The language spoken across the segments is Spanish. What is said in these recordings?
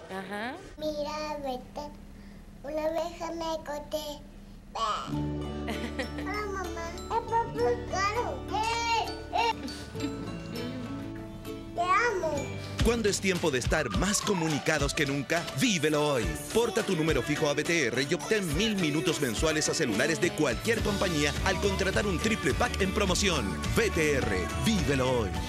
Ajá. Mira, vete. Una vez me corté. Hola, mamá. Es papel caro. Te amo. Cuando es tiempo de estar más comunicados que nunca, vívelo hoy. Porta tu número fijo a BTR y obtén 1000 minutos mensuales a celulares de cualquier compañía al contratar un triple pack en promoción. BTR, vívelo hoy.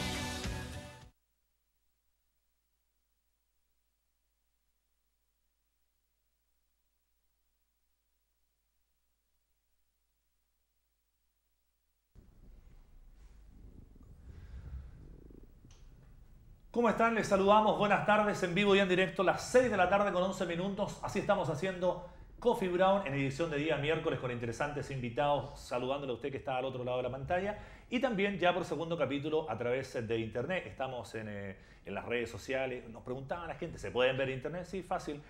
¿Cómo están? Les saludamos. Buenas tardes en vivo y en directo, las 6 de la tarde con 11 minutos. Así estamos haciendo Coffee Brown en edición de día miércoles con interesantes invitados, saludándole a usted que está al otro lado de la pantalla. Y también ya por segundo capítulo a través de internet. Estamos en las redes sociales. Nos preguntaban la gente, ¿se pueden ver en internet? Sí, fácil.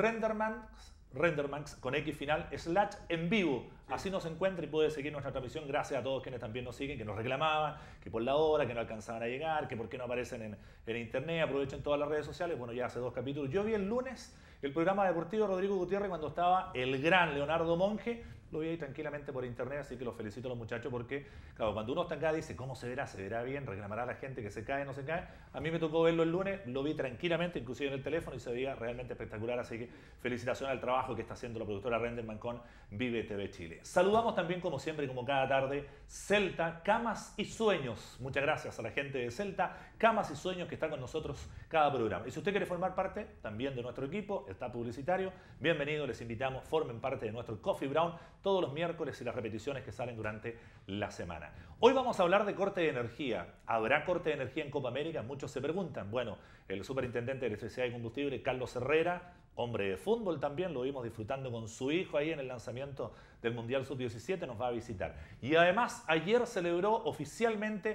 Rendermanx con X final, / en vivo. Así nos encuentra y puede seguir nuestra transmisión. Gracias a todos quienes también nos siguen, que nos reclamaban, que por la hora, que no alcanzaban a llegar, que por qué no aparecen en internet, aprovechen todas las redes sociales. Bueno, ya hace 2 capítulos. Yo vi el lunes el programa deportivo de Rodrigo Gutiérrez cuando estaba el gran Leonardo Monge. Lo vi ahí tranquilamente por internet, así que los felicito a los muchachos porque, claro, cuando uno está acá dice, ¿cómo se verá? ¿Se verá bien? ¿Reclamará a la gente que se cae, no se cae? A mí me tocó verlo el lunes, lo vi tranquilamente, inclusive en el teléfono, y se veía realmente espectacular, así que felicitaciones al trabajo que está haciendo la productora Renderman con Vive TV Chile. Saludamos también, como siempre y como cada tarde, Celta, Camas y Sueños. Muchas gracias a la gente de Celta, Camas y Sueños que está con nosotros cada programa. Y si usted quiere formar parte también de nuestro equipo, está publicitario, bienvenido, les invitamos, formen parte de nuestro Coffee Brown todos los miércoles y las repeticiones que salen durante la semana. Hoy vamos a hablar de corte de energía. ¿Habrá corte de energía en Copa América? Muchos se preguntan. Bueno, el superintendente de Electricidad y Combustible, Carlos Herrera, hombre de fútbol también, lo vimos disfrutando con su hijo ahí en el lanzamiento del Mundial Sub-17, nos va a visitar. Y además, ayer celebró oficialmente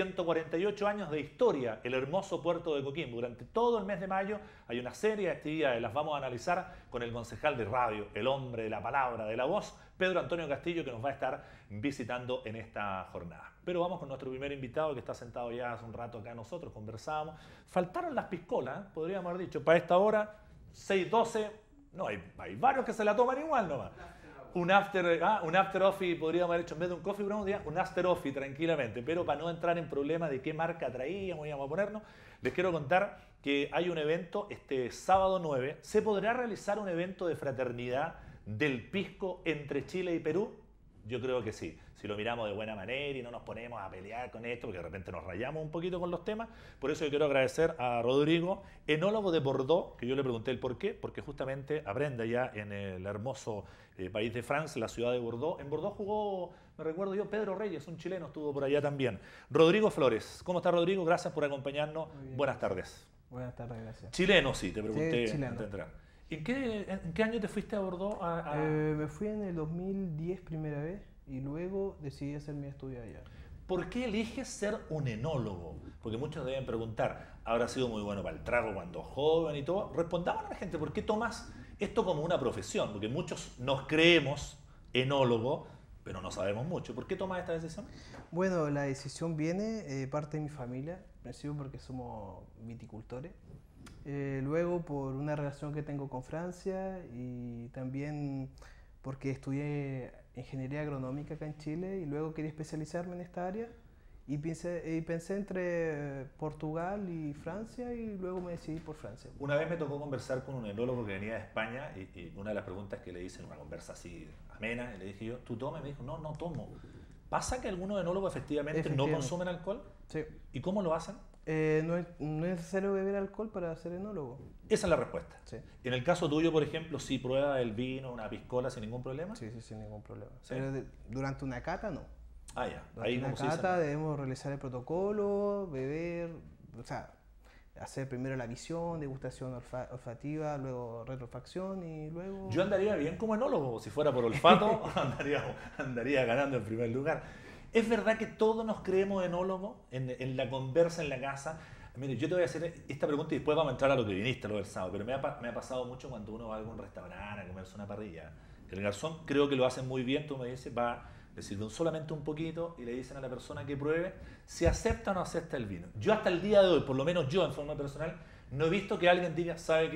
148 años de historia el hermoso puerto de Coquimbo. Durante todo el mes de mayo hay una serie de actividades, las vamos a analizar con el concejal de radio, el hombre de la palabra, de la voz, Pedro Antonio Castillo, que nos va a estar visitando en esta jornada. Pero vamos con nuestro primer invitado que está sentado ya hace un rato acá nosotros, conversábamos. Faltaron las piscolas, podríamos haber dicho, para esta hora, 6:12, no, hay varios que se la toman igual nomás. Un after office podríamos haber hecho en vez de un coffee brown, un after office tranquilamente, pero para no entrar en problemas de qué marca traíamos, íbamos a ponernos, les quiero contar que hay un evento este sábado 9, se podrá realizar un evento de fraternidad del pisco entre Chile y Perú. Yo creo que sí, si lo miramos de buena manera y no nos ponemos a pelear con esto, porque de repente nos rayamos un poquito con los temas. Por eso yo quiero agradecer a Rodrigo, enólogo de Bordeaux, que yo le pregunté el por qué, porque justamente aprende allá en el hermoso país de Francia, la ciudad de Bordeaux. En Bordeaux jugó, me recuerdo yo, Pedro Reyes, un chileno, estuvo por allá también. Rodrigo Flores, ¿cómo está Rodrigo? Gracias por acompañarnos. Buenas tardes. Buenas tardes, gracias. Chileno, sí, te pregunté Sí, chileno. antes de entrar. ¿En qué año te fuiste a Bordeaux? Me fui en el 2010 primera vez y luego decidí hacer mi estudio allá. ¿Por qué eliges ser un enólogo? Porque muchos deben preguntar, ¿habrá sido muy bueno para el trago cuando joven y todo? Respondamos a la gente, ¿por qué tomas esto como una profesión? Porque muchos nos creemos enólogos, pero no sabemos mucho. ¿Por qué tomas esta decisión? Bueno, la decisión viene parte de mi familia, principio porque somos viticultores. Luego por una relación que tengo con Francia y también porque estudié ingeniería agronómica acá en Chile y luego quería especializarme en esta área y pensé entre Portugal y Francia y luego me decidí por Francia. Una vez me tocó conversar con un enólogo que venía de España y una de las preguntas que le hice en una conversa así amena, y le dije yo, ¿tú tomas? Y me dijo, no, no tomo. ¿Pasa que algunos enólogos efectivamente no consumen alcohol? Sí. ¿Y cómo lo hacen? No es necesario beber alcohol para ser enólogo. Esa es la respuesta. Sí. En el caso tuyo, por ejemplo, si pruebas el vino, una piscola sin ningún problema. Sí, sin ningún problema. ¿Sí? Pero durante una cata no. Ah, ya. Durante una cata debemos realizar el protocolo, beber, o sea, hacer primero la visión, degustación olfativa, luego retrofacción y luego... Yo andaría bien como enólogo, si fuera por olfato, andaría ganando en primer lugar. ¿Es verdad que todos nos creemos enólogos en la conversa en la casa? Mire, yo te voy a hacer esta pregunta y después vamos a entrar a lo que viniste, lo del sábado, pero me ha pasado mucho cuando uno va a algún restaurante a comerse una parrilla. El garzón creo que lo hace muy bien, tú me dices, le sirven solamente un poquito y le dicen a la persona que pruebe si acepta o no acepta el vino. Yo hasta el día de hoy, por lo menos yo en forma personal, no he visto que alguien diga, ¿sabe qué?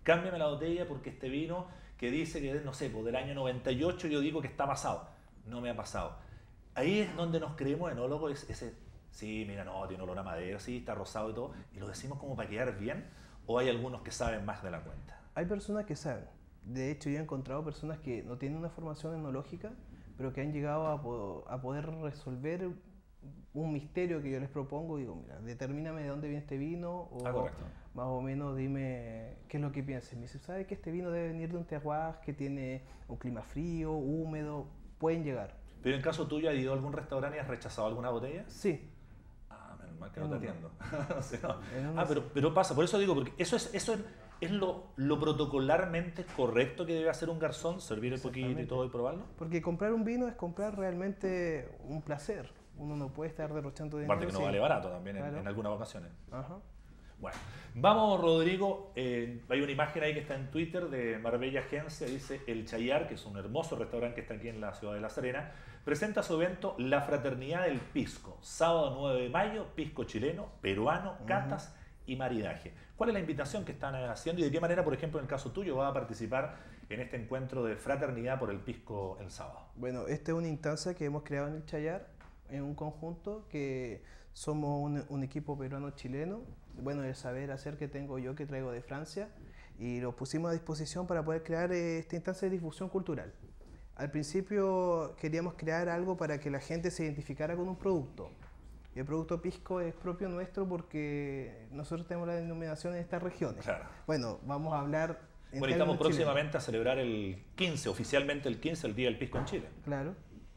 cámbiame la botella porque este vino que dice que, no sé, pues del año 98 yo digo que está pasado. No me ha pasado. Ahí es donde nos creemos enólogos, ese, sí, mira, no, tiene olor a madera, sí, está rosado y todo, y lo decimos como para quedar bien, o hay algunos que saben más de la cuenta. Hay personas que saben. De hecho, yo he encontrado personas que no tienen una formación enológica, pero que han llegado a poder resolver un misterio que yo les propongo. Digo, mira, determíname de dónde viene este vino, o Correcto. más o menos dime qué es lo que piensas. Me dice, ¿sabes que este vino debe venir de un terroir que tiene un clima frío, húmedo? Pueden llegar. Pero en caso tuyo, ¿has ido a algún restaurante y has rechazado alguna botella? Sí. Ah, menos mal que no te atiendo. O sea, En uno pero pasa, por eso digo, porque eso es lo protocolarmente correcto que debe hacer un garzón, servir el poquito y todo y probarlo. Porque comprar un vino es comprar realmente un placer. Uno no puede estar derrochando dinero. Aparte que no vale barato también Claro. en algunas ocasiones. Ajá. Bueno, vamos Rodrigo, hay una imagen ahí que está en Twitter de Marbella Agencia, dice El Chayar, que es un hermoso restaurante que está aquí en la ciudad de La Serena, presenta su evento La Fraternidad del Pisco, sábado 9 de mayo, pisco chileno, peruano, catas y maridaje. ¿Cuál es la invitación que están haciendo y de qué manera, por ejemplo, en el caso tuyo, vas a participar en este encuentro de fraternidad por el pisco el sábado? Bueno, esta es una instancia que hemos creado en el Chayar, en un conjunto que somos un equipo peruano-chileno. Bueno, el saber hacer que tengo yo, que traigo de Francia, y lo pusimos a disposición para poder crear esta instancia de difusión cultural. Al principio queríamos crear algo para que la gente se identificara con un producto. Y el producto pisco es propio nuestro porque nosotros tenemos la denominación en estas regiones. Claro. Bueno, vamos a hablar en Bueno, y estamos términos próximamente a celebrar el 15, oficialmente el 15, el Día del Pisco en Chile. Claro.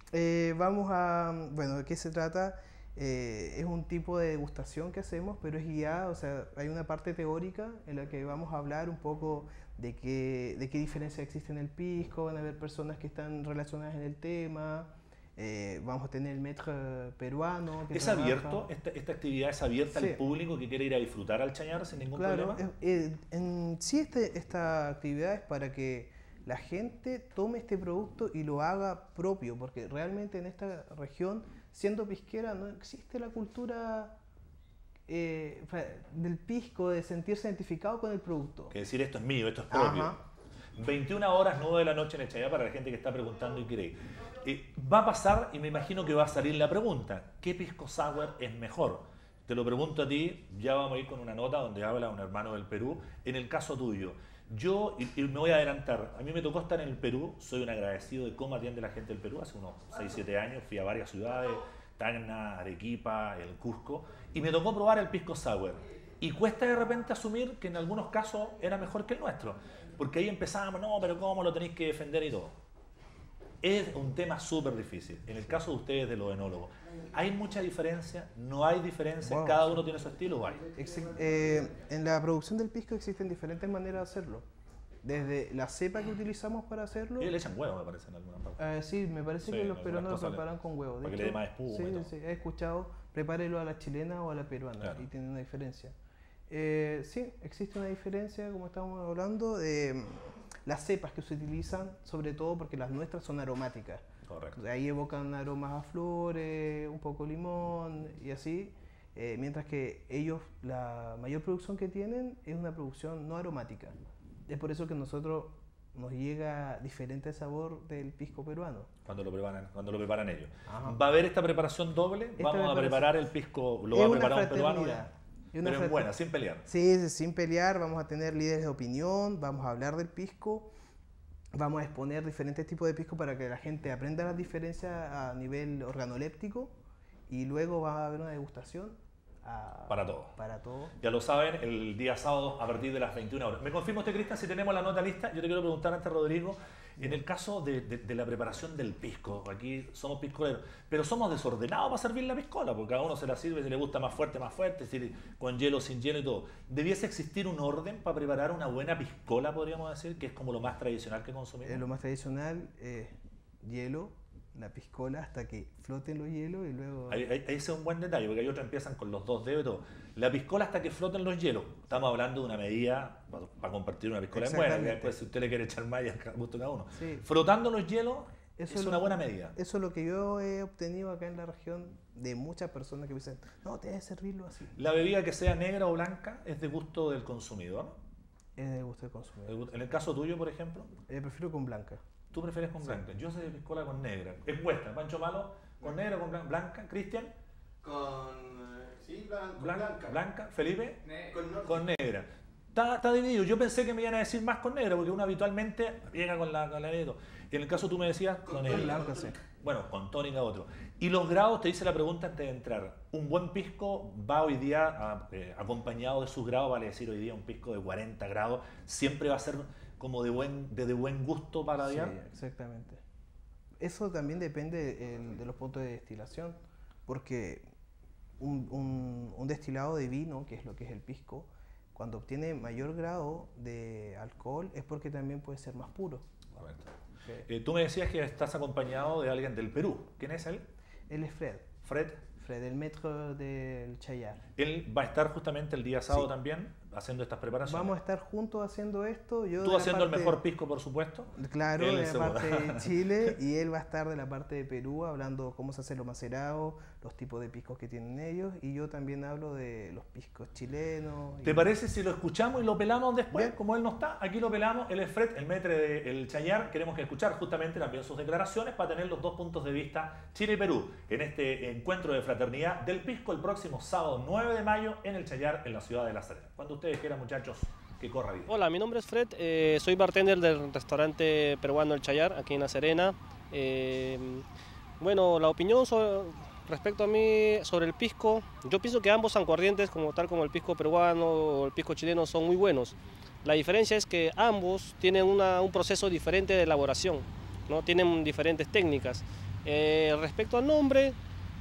Bueno, ¿de qué se trata? Es un tipo de degustación que hacemos, pero es guiada, o sea, hay una parte teórica en la que vamos a hablar un poco de qué diferencia existe en el pisco, van a haber personas que están relacionadas en el tema, vamos a tener el maître peruano. Que ¿Es trabaja. abierto? ¿Esta actividad es abierta Sí. al público que quiere ir a disfrutar al Chañar sin ningún Claro, problema? sí, esta actividad es para que la gente tome este producto y lo haga propio, porque realmente en esta región, siendo pisquera, no existe la cultura del pisco, de sentirse identificado con el producto. Que decir esto es mío, esto es propio. Ajá. 21 horas, 9 de la noche en el Chayá para la gente que está preguntando y quiere ir. Va a pasar y me imagino que va a salir la pregunta, ¿qué pisco sour es mejor? Te lo pregunto a ti, ya vamos a ir con una nota donde habla un hermano del Perú. En el caso tuyo, yo, y me voy a adelantar, a mí me tocó estar en el Perú, soy un agradecido de cómo atiende la gente del Perú, hace unos 6-7 años fui a varias ciudades, Tacna, Arequipa, el Cusco, y me tocó probar el pisco sour. Y cuesta de repente asumir que en algunos casos era mejor que el nuestro, porque ahí empezábamos, no, pero ¿cómo lo tenéis que defender y todo? Es un tema súper difícil. En el caso de ustedes, de los enólogos, ¿hay mucha diferencia? ¿No hay diferencia? Wow. ¿Cada uno tiene su estilo o hay? En la producción del pisco existen diferentes maneras de hacerlo. Desde la cepa que utilizamos para hacerlo. Ellos le echan huevo, me parece, en alguna parte. Sí, me parece Sí, que los algunas peruanos lo cosas preparan con huevo. para que le dé más espuma y todo. Sí, he escuchado, prepárelo a la chilena o a la peruana, Claro. y tiene una diferencia. Sí, existe una diferencia, como estábamos hablando, de las cepas que se utilizan, sobre todo porque las nuestras son aromáticas. Correcto. De ahí evocan aromas a flores, un poco limón y así, mientras que ellos, la mayor producción que tienen es una producción no aromática. Es por eso que nosotros nos llega diferente sabor del pisco peruano. Cuando lo preparan ellos. Ajá. ¿Va a haber esta preparación doble? Esta Vamos a preparación- preparar el pisco, lo Es va a una preparar un peruano. fraternidad. Es una Pero en frater- buena, sin pelear. Sí, sin pelear, vamos a tener líderes de opinión, vamos a hablar del pisco, vamos a exponer diferentes tipos de pisco para que la gente aprenda las diferencias a nivel organoléptico y luego va a haber una degustación Para todos. Para todos. Ya lo saben, el día sábado a partir de las 21 horas. ¿Me confirma usted, Cristian, si tenemos la nota lista? Yo te quiero preguntar antes, Rodrigo, en el caso de la preparación del pisco, aquí somos piscoleros, pero somos desordenados para servir la piscola, porque a uno se la sirve si le gusta más fuerte, es decir, con hielo, sin hielo y todo. ¿Debiese existir un orden para preparar una buena piscola, podríamos decir, que es como lo más tradicional que consumimos? Lo más tradicional es hielo, la piscola hasta que floten los hielos y luego... Ese es un buen detalle, porque hay otros empiezan con los 2 dedos y todo. La piscola hasta que floten los hielos. Estamos hablando de una medida para compartir una piscola en buena, que después si usted le quiere echar más, ya gusto cada uno. Sí. Frotando los hielos Eso es lo- una buena medida. Eso es lo que yo he obtenido acá en la región de muchas personas que me dicen, no, te debes servirlo así. La bebida que sea negra o blanca es de gusto del consumidor. Es de gusto del consumidor. En el caso tuyo, por ejemplo, Prefiero con blanca. tú prefieres con blanca. Yo soy de piscola con negra. Encuesta, Pancho Malo, con negra o con blanca. Cristian, Sí, blanca. Felipe, Con con negra. Está dividido. Yo pensé que me iban a decir más con negra, porque uno habitualmente llega con la negra. Y en el caso tú me decías con negra. Blanca, sí. Bueno, con tónica otro. Y los grados, te hice la pregunta antes de entrar. ¿Un buen pisco va hoy día acompañado de sus grados? Vale decir, hoy día un pisco de 40 grados siempre va a ser como de buen gusto para Sí, paladar. exactamente. Eso también depende de los puntos de destilación, porque un destilado de vino, que es lo que es el pisco, cuando obtiene mayor grado de alcohol es porque también puede ser más puro. Correcto. Sí. Tú me decías que estás acompañado de alguien del Perú. ¿Quién es él? Él es Fred, Fred. el maître del Chayar. Él va a estar justamente el día sábado Sí. también haciendo estas preparaciones. Vamos a estar juntos haciendo esto. Yo Tú de la haciendo el parte- mejor pisco, por supuesto. Claro, Él de el la segundo. parte de Chile, y él va a estar de la parte de Perú hablando cómo se hace lo macerado, los tipos de piscos que tienen ellos, y yo también hablo de los piscos chilenos. ¿Te parece si lo escuchamos y lo pelamos después? Bien. Como él no está, aquí lo pelamos. Él es Fred, el maître del Chayar. Queremos que escuchar justamente también sus declaraciones para tener los dos puntos de vista Chile y Perú en este encuentro de fraternidad del pisco el próximo sábado 9 de mayo en el Chayar, en la ciudad de La Serena. Cuando ustedes quieran, muchachos, que corra bien. Hola, mi nombre es Fred, soy bartender del restaurante peruano El Chayar, aquí en La Serena. Bueno, la opinión respecto a mí sobre el pisco, yo pienso que ambos aguardientes, tal como el pisco peruano o el pisco chileno, son muy buenos. La diferencia es que ambos tienen un proceso diferente de elaboración, ¿no? Tienen diferentes técnicas. Respecto al nombre,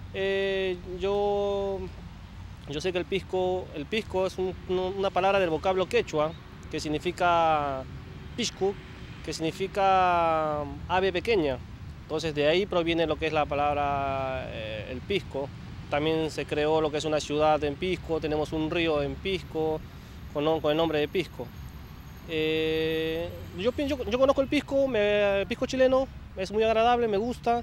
yo sé que el pisco es una palabra del vocablo quechua que significa piscu, que significa ave pequeña. Entonces de ahí proviene lo que es la palabra el pisco. También se creó lo que es una ciudad en Pisco, tenemos un río en Pisco con el nombre de Pisco. Yo conozco el pisco chileno, es muy agradable, me gusta.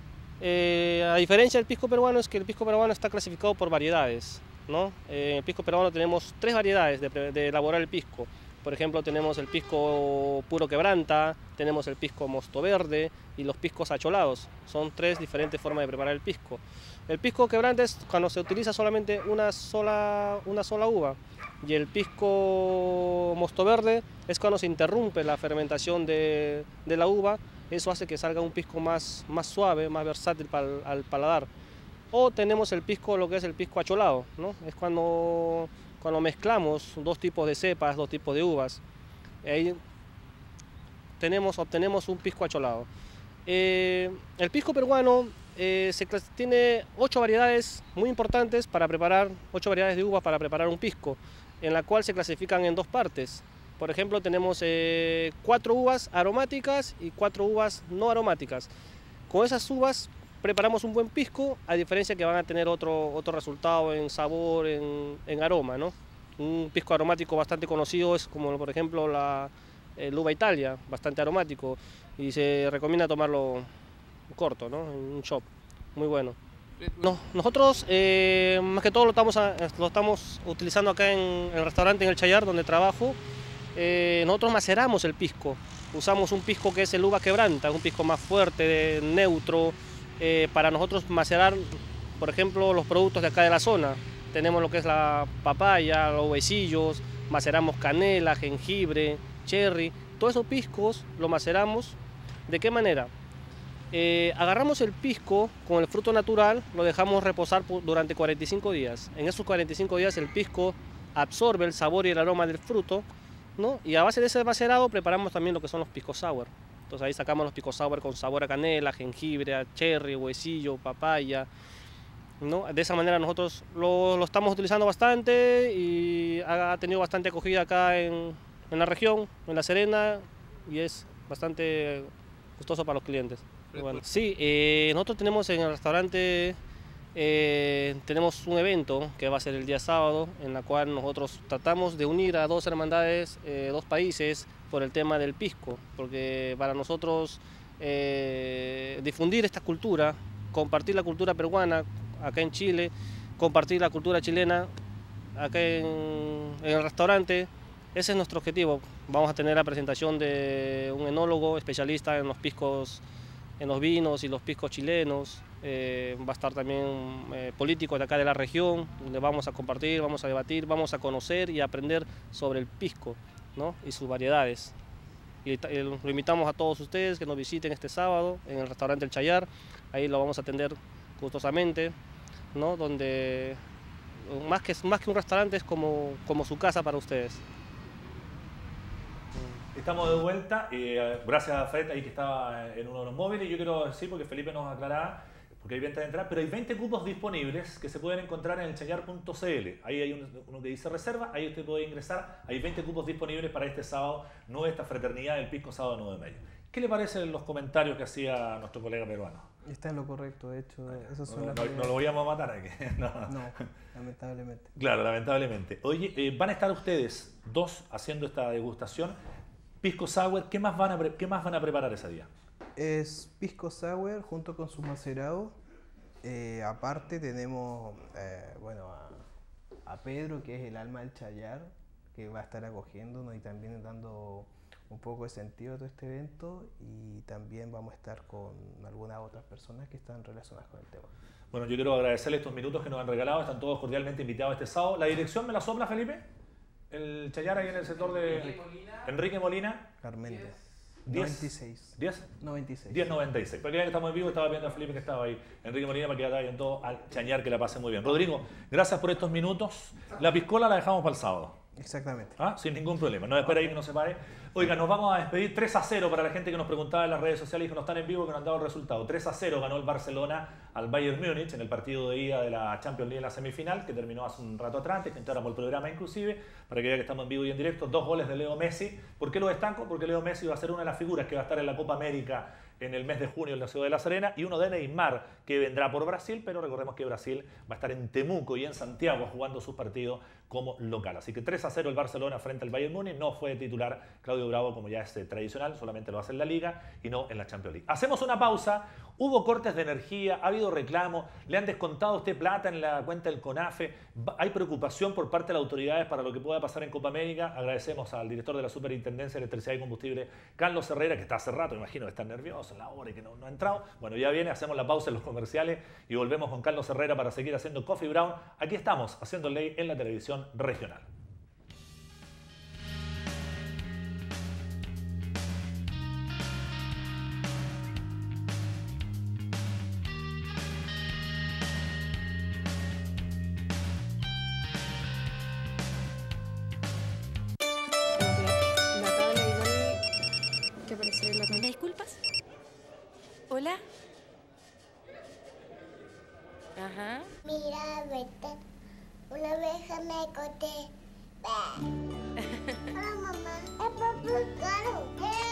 A diferencia del pisco peruano, es que el pisco peruano está clasificado por variedades, ¿no? En el pisco peruano tenemos 3 variedades de elaborar el pisco. Por ejemplo, tenemos el pisco puro quebranta, tenemos el pisco mosto verde y los piscos acholados. Son 3 diferentes formas de preparar el pisco. El pisco quebranta es cuando se utiliza solamente una sola uva. Y el pisco mosto verde es cuando se interrumpe la fermentación de la uva. Eso hace que salga un pisco más suave, más versátil al paladar. O tenemos el pisco, lo que es el pisco acholado, ¿no? Es cuando mezclamos 2 tipos de cepas, 2 tipos de uvas. Ahí obtenemos un pisco acholado. El pisco peruano tiene 8 variedades muy importantes para preparar, 8 variedades de uvas para preparar un pisco, en la cual se clasifican en 2 partes. Por ejemplo, tenemos 4 uvas aromáticas y 4 uvas no aromáticas. Con esas uvas preparamos un buen pisco, a diferencia que van a tener otro resultado en sabor, en aroma, ¿no? Un pisco aromático bastante conocido es como, por ejemplo, el uva Italia, bastante aromático, y se recomienda tomarlo corto, ¿no? En un shot, muy bueno. No, nosotros más que todo lo estamos utilizando acá en el restaurante en El Chayar, donde trabajo. Nosotros maceramos el pisco, usamos un pisco que es el uva quebranta, un pisco más fuerte, neutro, para nosotros macerar, por ejemplo, los productos de acá de la zona. Tenemos lo que es la papaya, los huesillos, maceramos canela, jengibre, cherry, todos esos piscos los maceramos. ¿De qué manera? Agarramos el pisco con el fruto natural, lo dejamos reposar durante 45 días. En esos 45 días el pisco absorbe el sabor y el aroma del fruto, ¿no? Y a base de ese macerado preparamos también lo que son los pisco sour. Entonces ahí sacamos los pisco sour con sabor a canela, jengibre, a cherry, huesillo, papaya, ¿no? De esa manera nosotros lo estamos utilizando bastante y ha tenido bastante acogida acá en la región, en La Serena, y es bastante gustoso para los clientes. Bueno, sí, nosotros tenemos en el restaurante tenemos un evento que va a ser el día sábado, en la cual nosotros tratamos de unir a 2 hermandades, 2 países, por el tema del pisco, porque para nosotros difundir esta cultura, compartir la cultura peruana acá en Chile, compartir la cultura chilena acá en el restaurante, Ese es nuestro objetivo. Vamos a tener la presentación de un enólogo especialista en los piscos, en los vinos y los piscos chilenos. Va a estar también políticos de acá de la región, donde vamos a compartir, vamos a debatir, vamos a conocer y aprender sobre el pisco, ¿no? Y sus variedades. Y lo invitamos a todos ustedes que nos visiten este sábado en el restaurante El Chayar. Ahí lo vamos a atender gustosamente, ¿no? Donde más que un restaurante es como su casa para ustedes. Estamos de vuelta, gracias a Fred ahí que estaba en uno de los móviles. Yo quiero decir, porque Felipe nos aclaraba, porque hay venta de entrada, pero hay 20 cupos disponibles que se pueden encontrar en elchayar.cl. Ahí hay uno que dice reserva, ahí usted puede ingresar. Hay 20 cupos disponibles para este sábado, esta fraternidad del pisco sábado 9 de mayo. ¿Qué le parecen los comentarios que hacía nuestro colega peruano? Está en lo correcto, de hecho, esos son No lo voy a matar aquí. No, lamentablemente. Claro, lamentablemente. Oye, van a estar ustedes dos haciendo esta degustación. Pisco Sour, ¿qué más van a preparar ese día? Es pisco sour junto con su macerado. Aparte tenemos a Pedro, que es el alma del Chayar, que va a estar acogiéndonos y también dando un poco de sentido a todo este evento, y también vamos a estar con algunas otras personas que están relacionadas con el tema. Bueno, yo quiero agradecerles estos minutos que nos han regalado, están todos cordialmente invitados este sábado. ¿La dirección me la sopla, Felipe? El Chayar ahí en el sector de Enrique Molina. Carmente. 96. 96. 1096. Para que vean que estamos en vivo, estaba viendo a Felipe que estaba ahí. Enrique Molina, para que vayan todo al Chañar, que la pase muy bien. Rodrigo, gracias por estos minutos. La piscola la dejamos para el sábado. Exactamente. Sin ningún problema. No espera ahí que no se pare. Oiga, nos vamos a despedir 3-0 para la gente que nos preguntaba en las redes sociales y que no están en vivo, que no han dado el resultado. 3-0 ganó el Barcelona al Bayern Múnich en el partido de ida de la Champions League en la semifinal, que terminó hace un rato atrás, que entráramos el programa inclusive, para que vean que estamos en vivo y en directo. 2 goles de Leo Messi. ¿Por qué lo destaco? Porque Leo Messi va a ser una de las figuras que va a estar en la Copa América en el mes de junio en la ciudad de La Serena, y uno de Neymar, que vendrá por Brasil, pero recordemos que Brasil va a estar en Temuco y en Santiago jugando sus partidos como local. Así que 3-0 el Barcelona frente al Bayern Múnich. No fue titular Claudio Bravo, como ya es tradicional, solamente lo hace en la Liga y no en la Champions League. Hacemos una pausa. Hubo cortes de energía, ha habido reclamos, le han descontado a usted plata en la cuenta del CONAFE, hay preocupación por parte de las autoridades para lo que pueda pasar en Copa América. Agradecemos al director de la Superintendencia de Electricidad y Combustible, Carlos Herrera, que está hace rato, imagino que está nervioso en la hora y que no ha entrado. Bueno, ya viene, hacemos la pausa en los comerciales y volvemos con Carlos Herrera para seguir haciendo Coffee Brown. Aquí estamos, haciendo ley en la televisión regional. ¿Me disculpas? ¿Hola? Ajá. Mira, vete. Una vez me corté. Hola, mamá. Es papá, claro.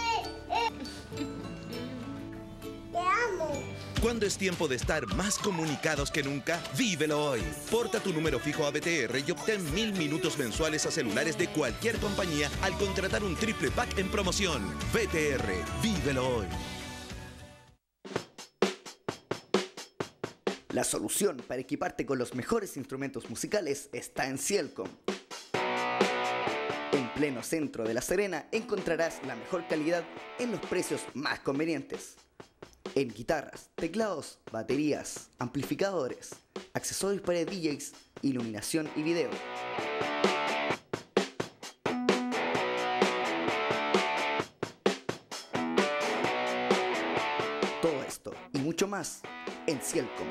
Te amo. Cuando es tiempo de estar más comunicados que nunca, vívelo hoy. Porta tu número fijo a BTR y obtén 1000 minutos mensuales a celulares de cualquier compañía al contratar un triple pack en promoción. BTR, vívelo hoy. La solución para equiparte con los mejores instrumentos musicales está en Cielcom. En pleno centro de La Serena encontrarás la mejor calidad en los precios más convenientes. En guitarras, teclados, baterías, amplificadores, accesorios para DJs, iluminación y video. Todo esto y mucho más en Cielcom.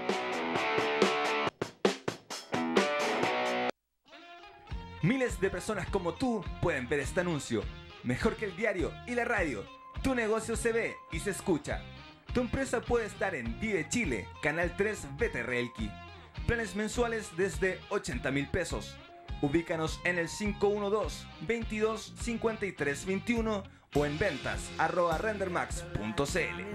Miles de personas como tú pueden ver este anuncio. Mejor que el diario y la radio. Tu negocio se ve y se escucha. Tu empresa puede estar en Vive Chile, Canal 3 BTR Elqui. Planes mensuales desde 80.000 pesos. Ubícanos en el 512-22-53-21 o en ventas@rendermax.cl.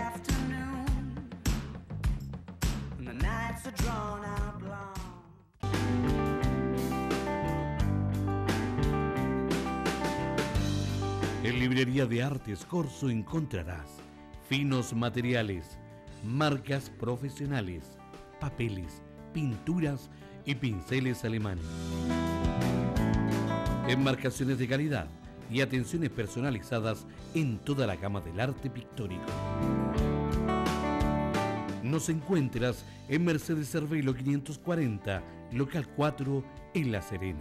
En Librería de Artes Corso encontrarás finos materiales, marcas profesionales, papeles, pinturas y pinceles alemanes. enmarcaciones de calidad y atenciones personalizadas en toda la gama del arte pictórico. Nos encuentras en Mercedes Cervelo 540, local 4, en La Serena.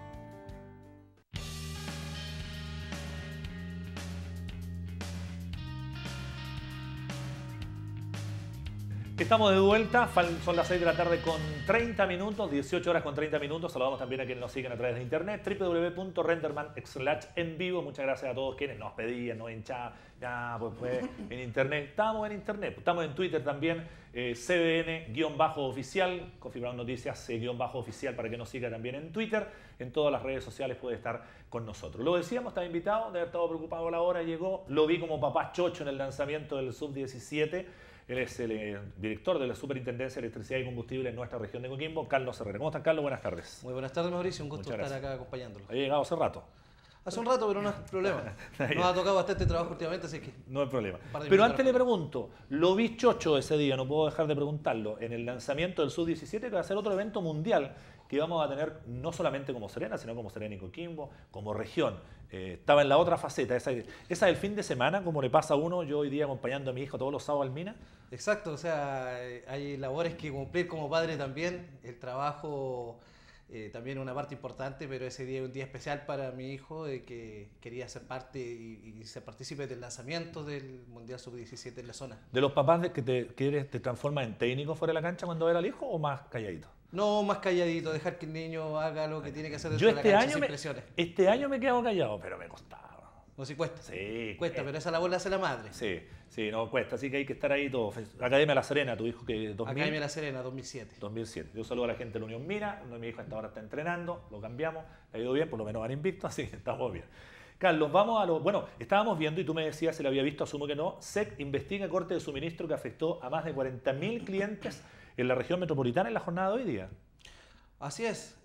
Estamos de vuelta, son las 6 de la tarde con 30 minutos, 18 horas con 30 minutos. Saludamos también a quienes nos siguen a través de internet, www.renderman/en vivo. Muchas gracias a todos quienes nos pedían, nos hinchaban, ya pues en internet. Estamos en internet, estamos en Twitter también, CBN-oficial, confirmando noticias, _oficial para que nos siga también en Twitter. En todas las redes sociales puede estar con nosotros. Lo decíamos, estaba invitado, de haber estado preocupado a la hora, llegó, lo vi como papá chocho en el lanzamiento del Sub-17. Él es el director de la Superintendencia de Electricidad y Combustible en nuestra región de Coquimbo, Carlos Herrera. ¿Cómo estás, Carlos? Buenas tardes. Muy buenas tardes, Mauricio. Un gusto estar acá acompañándolo. He llegado hace rato. Hace un rato, pero no es problema. Nos ha tocado bastante trabajo últimamente, así que... No hay problema. Pero antes le pregunto, lo vi chocho ese día, no puedo dejar de preguntarlo, en el lanzamiento del Sub-17, que va a ser otro evento mundial que vamos a tener no solamente como Serena, sino como Serena y Coquimbo, como región. Estaba en la otra faceta, esa del fin de semana, como le pasa a uno, yo hoy día acompañando a mi hijo todos los sábados al Mina. Exacto, o sea, hay labores que cumplir como padre también, el trabajo también una parte importante, pero ese día es un día especial para mi hijo, que quería ser parte y ser partícipe del lanzamiento del Mundial Sub-17 en la zona. ¿De los papás que te transformas en técnico fuera de la cancha cuando ver al hijo o más calladito? No, más calladito, dejar que el niño haga lo que tiene que hacer dentro de la cancha sin presiones. Este año me he quedado callado, pero me costaba. ¿No sí cuesta? Sí. Cuesta, pero esa labor la hace la madre. Sí, no cuesta, así que hay que estar ahí todo. Academia La Serena, tu hijo que 2000. Academia La Serena, 2007. 2007. Yo saludo a la gente de la Unión Mina, uno de mis hijos hasta ahora está entrenando, lo cambiamos, le ha ido bien, por lo menos van invictos, así que estamos bien. Carlos, vamos a lo... Bueno, estábamos viendo, y tú me decías, se lo había visto, asumo que no, SEC investiga corte de suministro que afectó a más de 40.000 clientes en la región metropolitana en la jornada de hoy día. Así es.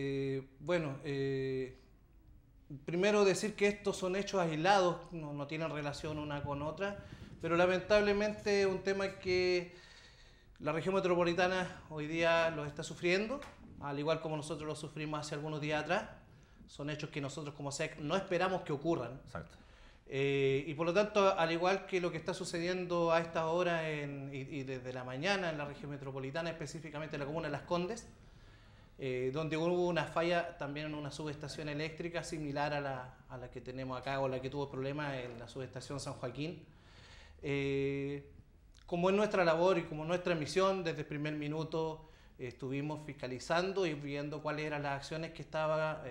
Primero decir que estos son hechos aislados, no tienen relación una con otra, pero lamentablemente es un tema que la región metropolitana hoy día lo está sufriendo, al igual como nosotros lo sufrimos hace algunos días atrás. Son hechos que nosotros como SEC no esperamos que ocurran. Exacto. Y por lo tanto, al igual que lo que está sucediendo a esta hora y desde la mañana en la región metropolitana, específicamente en la comuna de Las Condes, donde hubo una falla también en una subestación eléctrica similar a la que tenemos acá o la que tuvo problemas en la subestación San Joaquín. Como es nuestra labor y como nuestra misión, desde el primer minuto estuvimos fiscalizando y viendo cuáles eran las acciones que estaba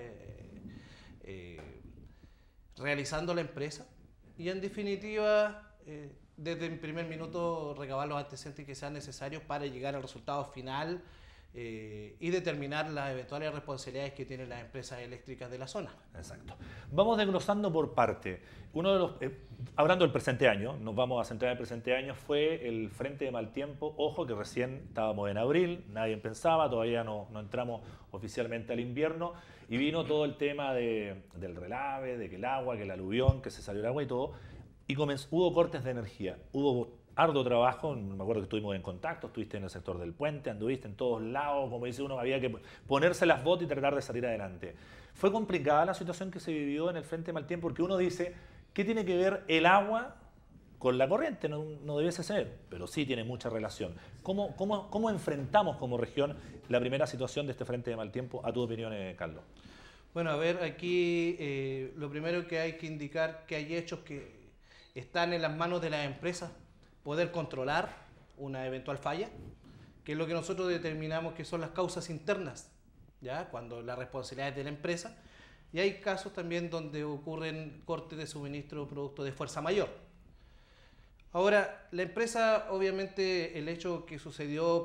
realizando la empresa y en definitiva desde el primer minuto recabar los antecedentes que sean necesarios para llegar al resultado final y determinar las eventuales responsabilidades que tienen las empresas eléctricas de la zona. Exacto. Vamos desglosando por parte. Uno de los, hablando del presente año, nos vamos a centrar en el presente año, fue el Frente de Mal Tiempo. Ojo que recién estábamos en abril, nadie pensaba, todavía no entramos oficialmente al invierno y vino todo el tema del relave, de que el agua, que el aluvión, que se salió el agua y todo, y hubo cortes de energía, hubo arduo trabajo, me acuerdo que estuvimos en contacto, estuviste en el sector del puente, anduviste en todos lados, como dice uno, había que ponerse las botas y tratar de salir adelante. Fue complicada la situación que se vivió en el Frente de Mal Tiempo porque uno dice, ¿qué tiene que ver el agua con la corriente? No debiese ser, pero sí tiene mucha relación. ¿Cómo enfrentamos como región la primera situación de este Frente de Mal Tiempo? A tu opinión, Carlos. Bueno, a ver, aquí lo primero que hay que indicar que hay hechos que están en las manos de las empresas poder controlar una eventual falla, que es lo que nosotros determinamos que son las causas internas, ¿ya? Cuando la responsabilidad es de la empresa, y hay casos también donde ocurren cortes de suministro producto de fuerza mayor. Ahora, la empresa, obviamente, el hecho que sucedió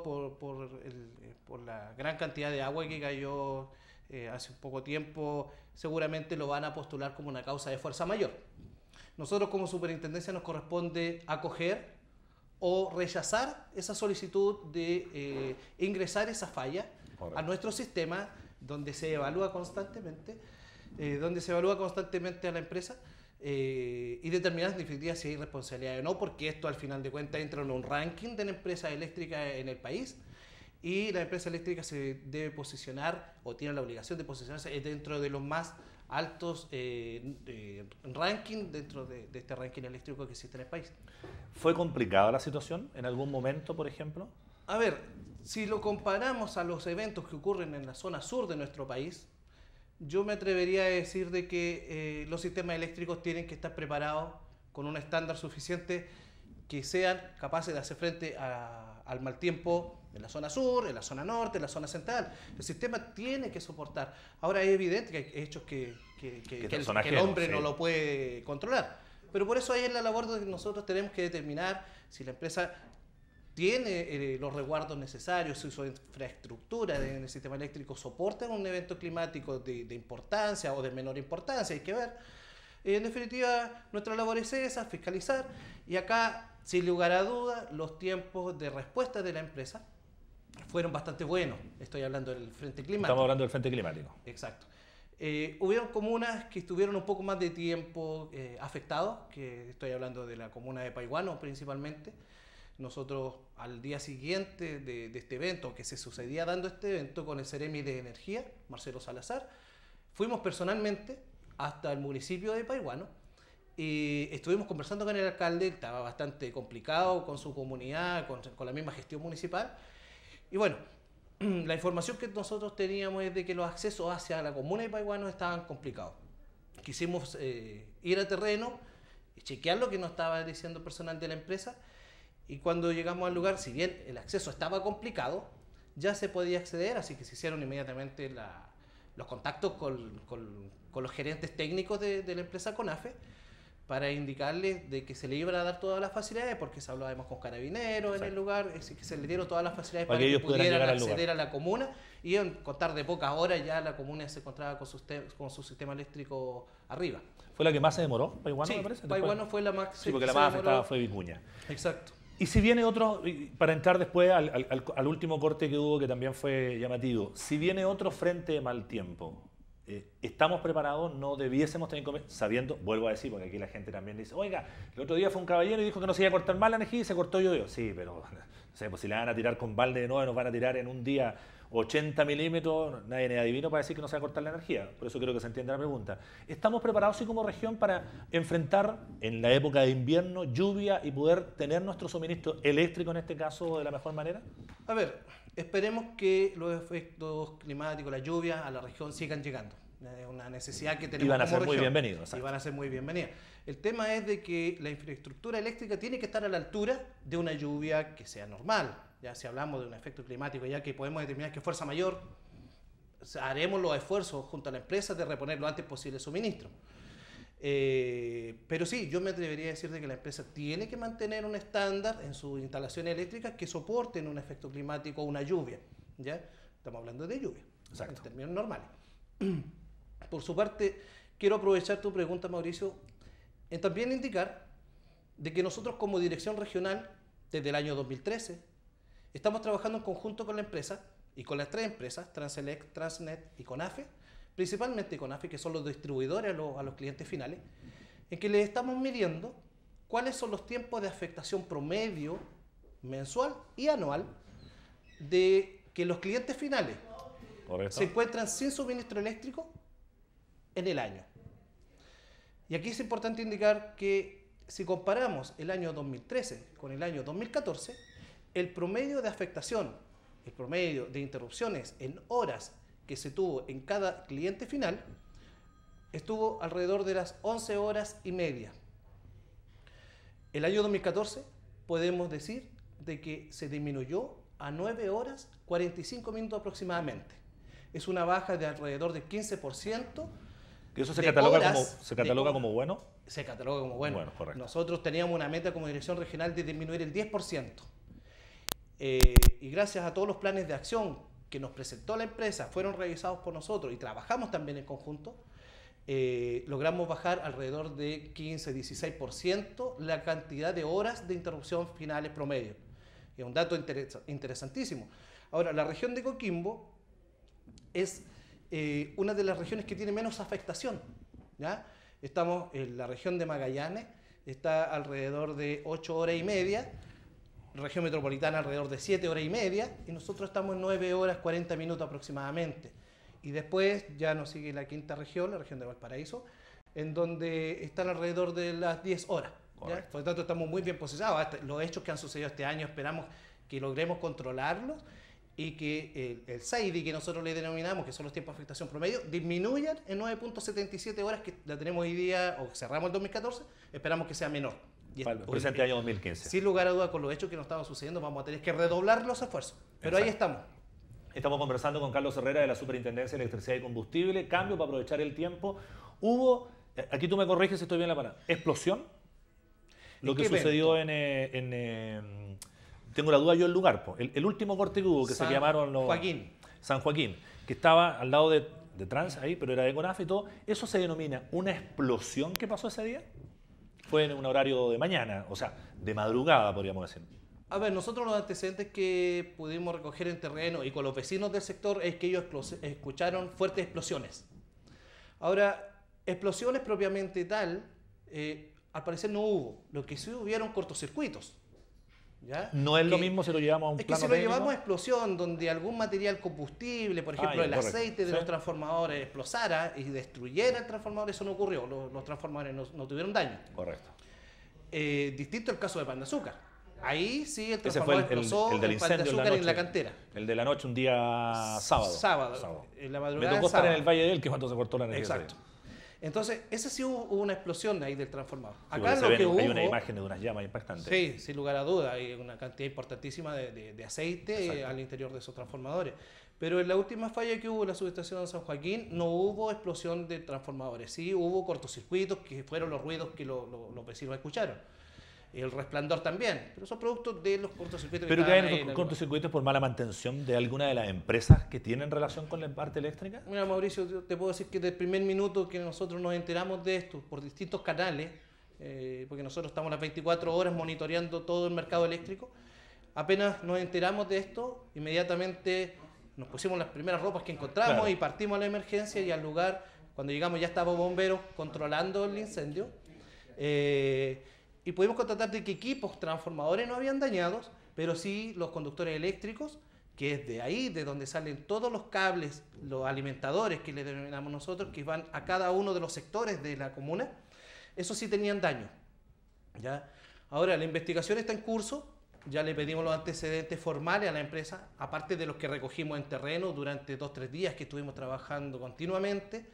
por la gran cantidad de agua que cayó hace poco tiempo, seguramente lo van a postular como una causa de fuerza mayor. Nosotros como superintendencia nos corresponde acoger o rechazar esa solicitud de ingresar esa falla a nuestro sistema donde se evalúa constantemente a la empresa y determinar en definitiva si hay responsabilidad o no, porque esto al final de cuentas entra en un ranking de la empresa eléctrica en el país y la empresa eléctrica se debe posicionar o tiene la obligación de posicionarse dentro de los más altos ranking dentro de este ranking eléctrico que existe en el país. ¿Fue complicada la situación en algún momento, por ejemplo? A ver, si lo comparamos a los eventos que ocurren en la zona sur de nuestro país, yo me atrevería a decir de que los sistemas eléctricos tienen que estar preparados con un estándar suficiente que sean capaces de hacer frente al mal tiempo en la zona sur, en la zona norte, en la zona central. El sistema tiene que soportar. Ahora es evidente que hay hechos que el hombre no lo puede controlar. Pero por eso ahí es la labor de que nosotros tenemos que determinar si la empresa tiene los resguardos necesarios, si su infraestructura en el sistema eléctrico soporta un evento climático de importancia o de menor importancia, hay que ver. En definitiva, nuestra labor es esa, fiscalizar, y acá, sin lugar a dudas, los tiempos de respuesta de la empresa fueron bastante buenos. Estoy hablando del Frente Climático. Estamos hablando del Frente Climático. Exacto. Hubieron comunas que estuvieron un poco más de tiempo afectados, que estoy hablando de la comuna de Paihuano principalmente. Nosotros al día siguiente de este evento, que se sucedía dando este evento con el Ceremi de Energía, Marcelo Salazar, fuimos personalmente hasta el municipio de Paihuano y estuvimos conversando con el alcalde. Estaba bastante complicado con su comunidad, con la misma gestión municipal. Y bueno, la información que nosotros teníamos es de que los accesos hacia la comuna de Paihuano estaban complicados. Quisimos ir a terreno y chequear lo que nos estaba diciendo el personal de la empresa. Y cuando llegamos al lugar, si bien el acceso estaba complicado, ya se podía acceder, así que se hicieron inmediatamente los contactos con los gerentes técnicos de la empresa CONAFE para indicarles de que se le iban a dar todas las facilidades, porque se hablaba además con carabineros en el lugar, así que se le dieron todas las facilidades para que ellos pudieran acceder a la comuna, y en contar de pocas horas ya la comuna se encontraba con su sistema eléctrico arriba. ¿Fue la que más se demoró, Paihuano, sí, me parece? Paihuano fue la más... Sí, porque la más afectada fue Vicuña. Exacto. Y si viene otro, para entrar después al último corte que hubo, que también fue llamativo, si viene otro frente de mal tiempo, ¿estamos preparados? ¿No debiésemos tener sabiendo, vuelvo a decir, porque aquí la gente también dice, oiga, el otro día fue un caballero y dijo que no se iba a cortar más la energía y se cortó yo. Sí, pero no sé, pues si le van a tirar con balde de nuevo, nos van a tirar en un día 80 milímetros, nadie es adivino para decir que no se va a cortar la energía. Por eso quiero que se entienda la pregunta. ¿Estamos preparados, sí, como región para enfrentar en la época de invierno, lluvia, y poder tener nuestro suministro eléctrico en este caso de la mejor manera? A ver, esperemos que los efectos climáticos, la lluvia a la región sigan llegando. Es una necesidad que tenemos como región. Y van a ser muy bienvenidos. Y van a ser muy bienvenidas. El tema es de que la infraestructura eléctrica tiene que estar a la altura de una lluvia que sea normal. Ya si hablamos de un efecto climático, ya que podemos determinar que fuerza mayor, haremos los esfuerzos junto a la empresa de reponer lo antes posible el suministro. Pero sí, yo me atrevería a decir de que la empresa tiene que mantener un estándar en sus instalaciones eléctricas que soporten un efecto climático o una lluvia. ¿Ya? Estamos hablando de lluvia, en términos normales. Por su parte, quiero aprovechar tu pregunta, Mauricio, en también indicar de que nosotros como dirección regional, desde el año 2013, estamos trabajando en conjunto con la empresa y con las tres empresas, Transelec, Transnet y CONAFE, principalmente CONAFE, que son los distribuidores a los clientes finales, en que les estamos midiendo cuáles son los tiempos de afectación promedio, mensual y anual, de que los clientes finales se encuentran sin suministro eléctrico en el año. Y aquí es importante indicar que si comparamos el año 2013 con el año 2014, el promedio de afectación, el promedio de interrupciones en horas que se tuvo en cada cliente final, estuvo alrededor de las 11 horas y media. El año 2014 podemos decir de que se disminuyó a 9 horas 45 minutos aproximadamente. Es una baja de alrededor del 15%. ¿Y eso se cataloga como bueno? Se cataloga como bueno. Bueno, correcto. Nosotros teníamos una meta como dirección regional de disminuir el 10%. Y gracias a todos los planes de acción que nos presentó la empresa, fueron revisados por nosotros y trabajamos también en conjunto, logramos bajar alrededor de 15-16% la cantidad de horas de interrupción finales promedio. Es un dato interesantísimo. Ahora, la región de Coquimbo es una de las regiones que tiene menos afectación, ¿ya? Estamos en la región de Magallanes, está alrededor de 8 horas y media, región metropolitana alrededor de 7 horas y media, y nosotros estamos en 9 horas 40 minutos aproximadamente. Y después ya nos sigue la quinta región, la región de Valparaíso, en donde están alrededor de las 10 horas. ¿Ya? Por lo tanto, estamos muy bien posicionados. Los hechos que han sucedido este año esperamos que logremos controlarlos y que el SAIDI, que nosotros le denominamos, que son los tiempos de afectación promedio, disminuyan en 9.77 horas, que la tenemos hoy día, o cerramos el 2014, esperamos que sea menor. Y para el presente año 2015. Sin lugar a duda, con los hechos que nos estaban sucediendo, vamos a tener que redoblar los esfuerzos. Pero ahí estamos. Estamos conversando con Carlos Herrera de la Superintendencia de Electricidad y Combustible. Cambio para aprovechar el tiempo. Hubo, aquí tú me corriges si estoy bien la palabra, explosión. Lo que sucedió tengo la duda yo el lugar, el último corte que hubo, que se llamaron los... San Joaquín, que estaba al lado de Trans ahí, pero era de CONAF y todo. ¿Eso se denomina una explosión que pasó ese día? Fue en un horario de mañana, o sea, de madrugada, podríamos decir. A ver, nosotros los antecedentes que pudimos recoger en terreno y con los vecinos del sector es que ellos escucharon fuertes explosiones. Ahora, explosiones propiamente tal, al parecer no hubo. Lo que sí hubieron cortocircuitos. ¿Ya? No es lo mismo si lo llevamos a un plano técnico. Es que si lo llevamos a explosión, donde algún material combustible, por ejemplo el aceite de los transformadores explosara y destruyera el transformador, eso no ocurrió. Los transformadores no tuvieron daño. Correcto. Distinto el caso de Pan de Azúcar. Ahí sí el transformador explosó, el del incendio Pan de Azúcar en la cantera. El de la noche, un día sábado. En la madrugada. Me tocó estar en el Valle del que cuando se cortó la energía. Exacto. Entonces, ese sí hubo una explosión ahí del transformador. Acá lo que hubo, hay una imagen de unas llamas impactantes. Sí, sin lugar a duda, hay una cantidad importantísima de aceite al interior de esos transformadores. Pero en la última falla que hubo en la subestación de San Joaquín no hubo explosión de transformadores, sí hubo cortocircuitos, que fueron los ruidos que los vecinos escucharon. El resplandor también, pero son productos de los cortocircuitos. ¿Pero que hay cortocircuitos por mala mantención de alguna de las empresas que tienen relación con la parte eléctrica? Mira, Mauricio, te puedo decir que desde el primer minuto que nosotros nos enteramos de esto por distintos canales, porque nosotros estamos las 24 horas monitoreando todo el mercado eléctrico, apenas nos enteramos de esto, inmediatamente nos pusimos las primeras ropas que encontramos y partimos a la emergencia, y al lugar, cuando llegamos ya estaban bomberos controlando el incendio. Y pudimos constatar de que equipos transformadores no habían dañados, pero sí los conductores eléctricos, que es de ahí, de donde salen todos los cables, los alimentadores que le denominamos nosotros, que van a cada uno de los sectores de la comuna, esos sí tenían daño. ¿Ya? Ahora, la investigación está en curso, ya le pedimos los antecedentes formales a la empresa, aparte de los que recogimos en terreno durante 2 o 3 días que estuvimos trabajando continuamente,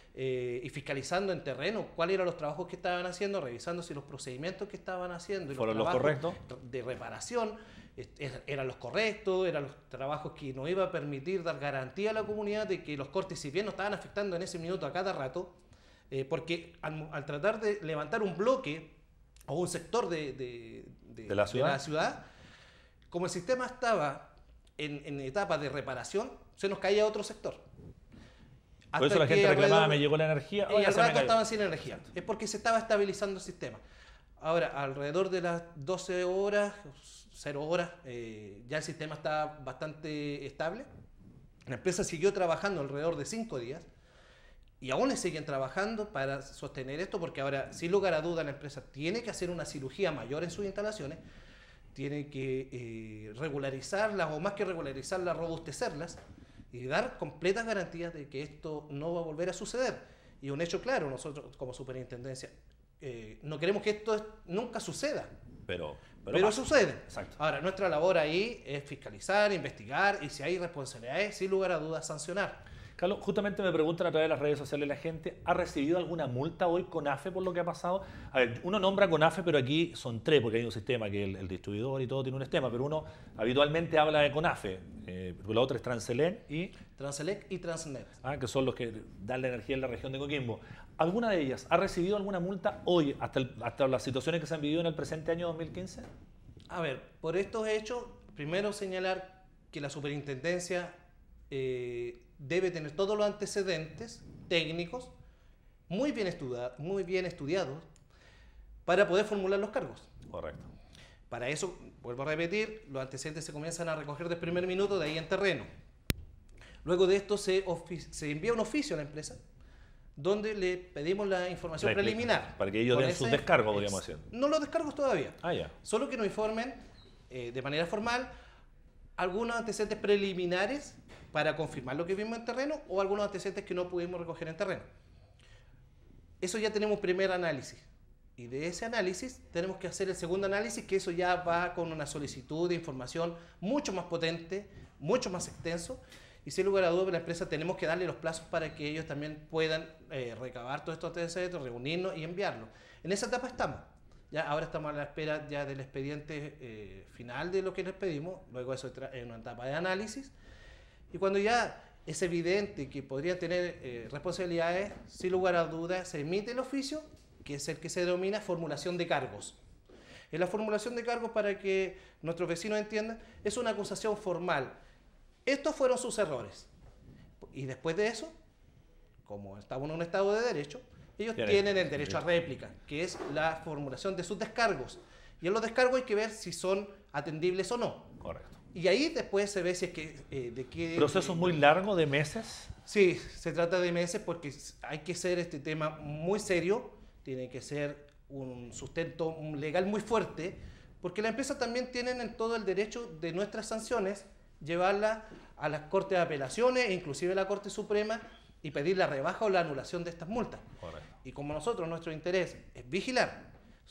y fiscalizando en terreno cuáles eran los trabajos que estaban haciendo, revisando si los procedimientos que estaban haciendo y fueron los correctos de reparación eran los correctos, eran los trabajos que nos iba a permitir dar garantía a la comunidad de que los cortes, si bien nos estaban afectando en ese minuto a cada rato, porque al tratar de levantar un bloque o un sector de la ciudad, como el sistema estaba en etapa de reparación, se nos caía otro sector. Por eso la gente reclamaba, me llegó la energía. Y al rato estaban sin energía. Es porque se estaba estabilizando el sistema. Ahora, alrededor de las 12 horas, 0 horas, ya el sistema está bastante estable. La empresa siguió trabajando alrededor de 5 días y aún siguen trabajando para sostener esto, porque ahora, sin lugar a duda, la empresa tiene que hacer una cirugía mayor en sus instalaciones, tiene que regularizarlas, o más que regularizarlas, robustecerlas, y dar completas garantías de que esto no va a volver a suceder. Y un hecho claro, nosotros como superintendencia no queremos que esto nunca suceda, pero sucede. Exacto. Ahora, nuestra labor ahí es fiscalizar, investigar, y si hay responsabilidades, sin lugar a dudas, sancionar. Carlos, justamente me preguntan a través de las redes sociales la gente, ¿ha recibido alguna multa hoy CONAFE por lo que ha pasado? A ver, uno nombra CONAFE, pero aquí son 3, porque hay un sistema que el distribuidor y todo tiene un sistema, pero uno habitualmente habla de CONAFE, la otra es Transelec y Transnet. Que son los que dan la energía en la región de Coquimbo. ¿Alguna de ellas ha recibido alguna multa hoy, hasta las situaciones que se han vivido en el presente año 2015? A ver, por estos hechos, primero señalar que la superintendencia debe tener todos los antecedentes técnicos muy bien estudiados para poder formular los cargos. Correcto. Para eso, vuelvo a repetir, los antecedentes se comienzan a recoger del primer minuto de ahí en terreno. Luego de esto se envía un oficio a la empresa donde le pedimos la información preliminar. Para que ellos den sus descargos, podríamos decir. No los descargos todavía. Ya. Solo que nos informen de manera formal algunos antecedentes preliminares para confirmar lo que vimos en terreno o algunos antecedentes que no pudimos recoger en terreno. Eso ya tenemos primer análisis. Y de ese análisis tenemos que hacer el segundo análisis, que eso ya va con una solicitud de información mucho más potente, mucho más extenso. Y sin lugar a dudas, la empresa tenemos que darle los plazos para que ellos también puedan recabar todos estos antecedentes, reunirnos y enviarlos. En esa etapa estamos. Ya, ahora estamos a la espera ya del expediente final de lo que les pedimos. Luego eso en una etapa de análisis. Y cuando ya es evidente que podrían tener responsabilidades, sin lugar a dudas, se emite el oficio, que es el que se denomina formulación de cargos. En la formulación de cargos, para que nuestros vecinos entiendan, es una acusación formal. Estos fueron sus errores. Y después de eso, como estamos en un estado de derecho, ellos tienen el derecho a réplica, que es la formulación de sus descargos. Y en los descargos hay que ver si son atendibles o no. Correcto. Y ahí después se ve si es que... de qué ¿Proceso muy largo de meses? Sí, se trata de meses porque hay que ser este tema muy serio, tiene que ser un sustento legal muy fuerte, porque las empresas también tienen en todo el derecho de nuestras sanciones llevarlas a las Cortes de Apelaciones e inclusive a la Corte Suprema y pedir la rebaja o la anulación de estas multas. Correcto. Y como nosotros, nuestro interés es vigilar,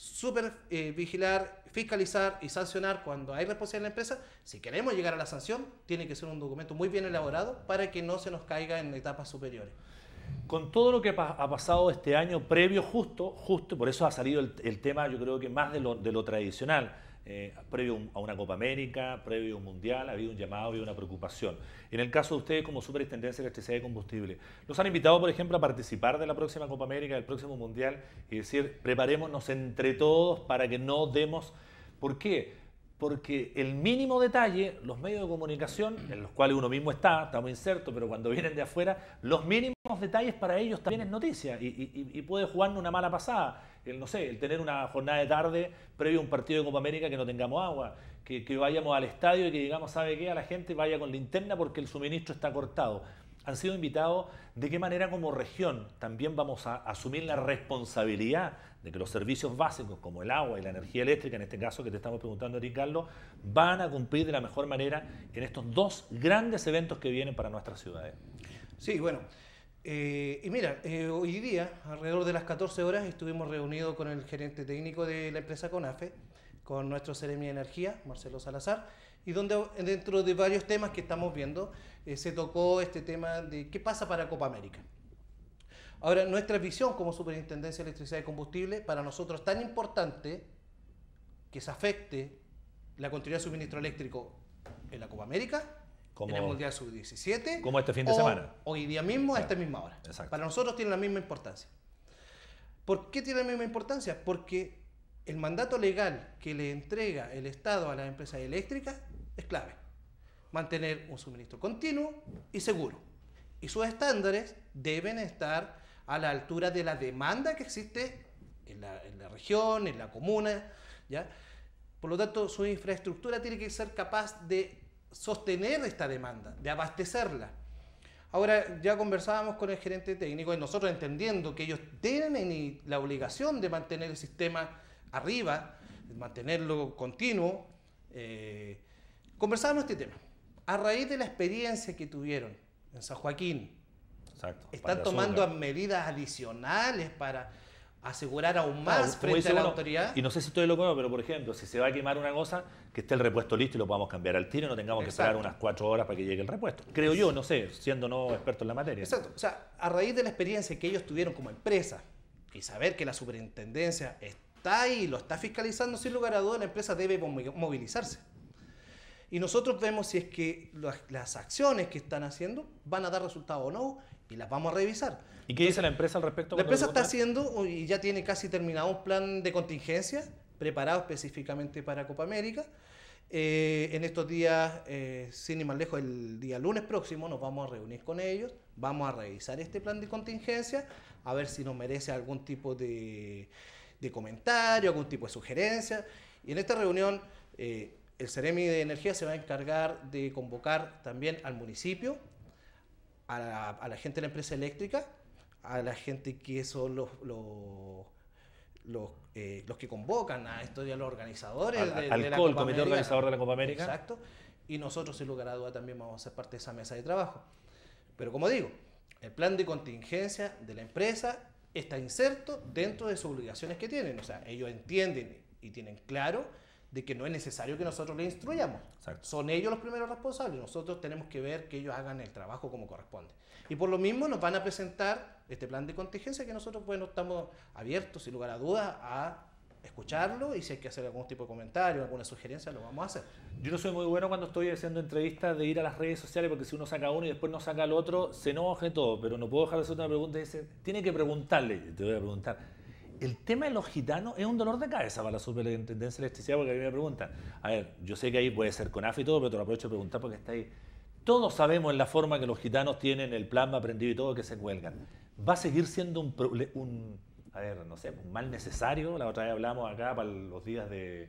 vigilar, fiscalizar y sancionar cuando hay responsabilidad en la empresa, si queremos llegar a la sanción, tiene que ser un documento muy bien elaborado para que no se nos caiga en etapas superiores. Con todo lo que ha pasado este año previo, justo, por eso ha salido el tema, yo creo que más de lo tradicional, previo a una Copa América, previo a un Mundial, ha habido un llamado, ha habido una preocupación. En el caso de ustedes como Superintendencia de Electricidad y Combustible, ¿los han invitado, por ejemplo, a participar de la próxima Copa América, del próximo Mundial, y decir, preparémonos entre todos para que no demos... ¿Por qué? Porque el mínimo detalle, los medios de comunicación, en los cuales uno mismo estamos insertos, pero cuando vienen de afuera, los mínimos detalles para ellos también es noticia y puede jugarnos una mala pasada. No sé, el tener una jornada de tarde previo a un partido de Copa América que no tengamos agua, que vayamos al estadio y que digamos, ¿sabe qué? A la gente vaya con linterna porque el suministro está cortado. Han sido invitados, ¿de qué manera como región también vamos a asumir la responsabilidad de que los servicios básicos como el agua y la energía eléctrica, en este caso que te estamos preguntando a ti, Carlos, van a cumplir de la mejor manera en estos dos grandes eventos que vienen para nuestras ciudades? Sí, bueno, y mira, hoy día, alrededor de las 14 horas, estuvimos reunidos con el gerente técnico de la empresa CONAFE, con nuestro Seremi de Energía, Marcelo Salazar, y donde dentro de varios temas que estamos viendo, se tocó este tema de qué pasa para Copa América. Ahora, nuestra visión como Superintendencia de Electricidad y Combustible, para nosotros es tan importante que se afecte la continuidad de suministro eléctrico en la Copa América, en el Mundial Sub-17, como este fin de semana. Hoy día mismo, a esta misma hora. Exacto. Para nosotros tiene la misma importancia. ¿Por qué tiene la misma importancia? Porque el mandato legal que le entrega el Estado a las empresas eléctricas es clave. Mantener un suministro continuo y seguro. Y sus estándares deben estar a la altura de la demanda que existe en la región, en la comuna, ¿ya? Por lo tanto, su infraestructura tiene que ser capaz de sostener esta demanda, de abastecerla. Ahora, ya conversábamos con el gerente técnico y nosotros entendiendo que ellos tienen la obligación de mantener el sistema arriba, de mantenerlo continuo, conversábamos este tema. A raíz de la experiencia que tuvieron en San Joaquín, están tomando medidas adicionales para asegurar aún más frente a la autoridad. Y no sé si estoy loco, pero por ejemplo, si se va a quemar una cosa, que esté el repuesto listo y lo podamos cambiar al tiro y no tengamos que esperar unas 4 horas para que llegue el repuesto. Creo yo, no sé, siendo no experto en la materia. Exacto. O sea, a raíz de la experiencia que ellos tuvieron como empresa y saber que la superintendencia está ahí y lo está fiscalizando, sin lugar a dudas, la empresa debe movilizarse. Y nosotros vemos si es que las acciones que están haciendo van a dar resultado o no, y las vamos a revisar. ¿Y qué dice la empresa al respecto? La empresa está haciendo, y ya tiene casi terminado, un plan de contingencia preparado específicamente para Copa América. En estos días, sin ir más lejos, el día lunes próximo nos vamos a reunir con ellos, vamos a revisar este plan de contingencia, a ver si nos merece algún tipo de comentario, algún tipo de sugerencia. Y en esta reunión, el Seremi de Energía se va a encargar de convocar también al municipio, a la gente de la empresa eléctrica, a la gente que son los que convocan a estos días los organizadores al de la COL, Copa Comité América. Organizador de la Copa América. Exacto. y nosotros sin lugar a duda también vamos a ser parte de esa mesa de trabajo. Pero como digo, el plan de contingencia de la empresa está inserto dentro de sus obligaciones que tienen. O sea, ellos entienden y tienen claro de que no es necesario que nosotros les instruyamos. Exacto. Son ellos los primeros responsables. Nosotros tenemos que ver que ellos hagan el trabajo como corresponde. Y por lo mismo nos van a presentar este plan de contingencia que nosotros, bueno, estamos abiertos, sin lugar a dudas, a escucharlo, y si hay que hacer algún tipo de comentario, alguna sugerencia, lo vamos a hacer. Yo no soy muy bueno cuando estoy haciendo entrevistas de ir a las redes sociales, porque si uno saca uno y después no saca al otro, se enoja y todo, pero no puedo dejar de hacer una pregunta y dice, tiene que preguntarle, te voy a preguntar, el tema de los gitanos es un dolor de cabeza para la Superintendencia de Electricidad, porque a mí me preguntan, a ver, yo sé que ahí puede ser CONAF y todo, pero te lo aprovecho de preguntar porque está ahí. Todos sabemos en la forma que los gitanos tienen el plasma prendido y todo, que se cuelgan. ¿Va a seguir siendo un mal necesario? La otra vez hablamos acá para los días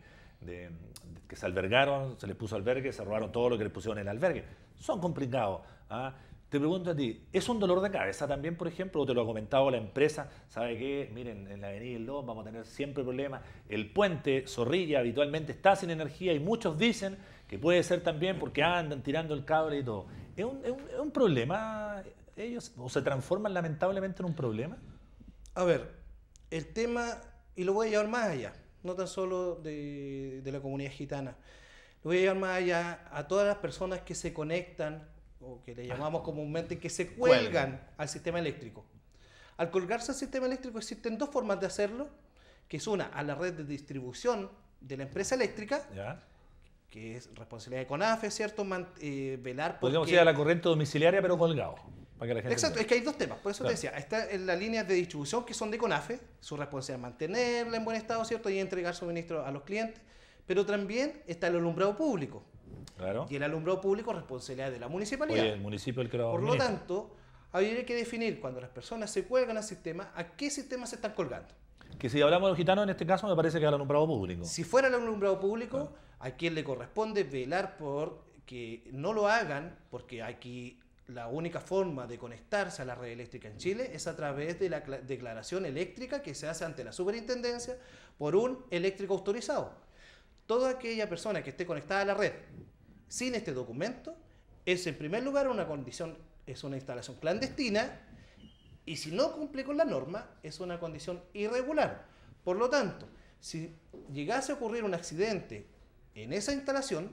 que se albergaron, se les puso albergue, se robaron todo lo que les pusieron en el albergue. Son complicados. ¿Ah? Te pregunto a ti, ¿es un dolor de cabeza también, por ejemplo? ¿O te lo ha comentado la empresa? ¿Sabe qué? Miren, en la Avenida El Lom vamos a tener siempre problemas. El puente Zorrilla habitualmente está sin energía y muchos dicen que puede ser también porque andan tirando el cable y todo. ¿Es un problema ellos? ¿O se transforman lamentablemente en un problema? A ver, el tema, y lo voy a llevar más allá, no tan solo de la comunidad gitana, lo voy a llevar más allá a todas las personas que se conectan, o que le llamamos comúnmente, que se cuelgan al sistema eléctrico. Al colgarse al sistema eléctrico existen dos formas de hacerlo, que es una, a la red de distribución de la empresa eléctrica, ¿ya? Que es responsabilidad de CONAFE, ¿cierto? Velar por podríamos ir a la corriente domiciliaria, pero colgado. Para que la gente exacto, entienda. es que hay dos temas, por eso te decía, está en las líneas de distribución que son de CONAFE, su responsabilidad es mantenerla en buen estado, ¿cierto? Y entregar suministro a los clientes, pero también está el alumbrado público. Claro. Y el alumbrado público es responsabilidad de la municipalidad. Oye, el municipio el que lo Por lo administra. tanto, habría que definir cuando las personas se cuelgan al sistema, a qué sistema se están colgando. Que si hablamos de los gitanos, en este caso me parece que es al alumbrado público. Si fuera el alumbrado público, a quien le corresponde velar por que no lo hagan, porque aquí la única forma de conectarse a la red eléctrica en Chile es a través de la declaración eléctrica que se hace ante la superintendencia por un eléctrico autorizado. Toda aquella persona que esté conectada a la red sin este documento es en primer lugar una condición, es una instalación clandestina, y si no cumple con la norma es una condición irregular. Por lo tanto, si llegase a ocurrir un accidente en esa instalación,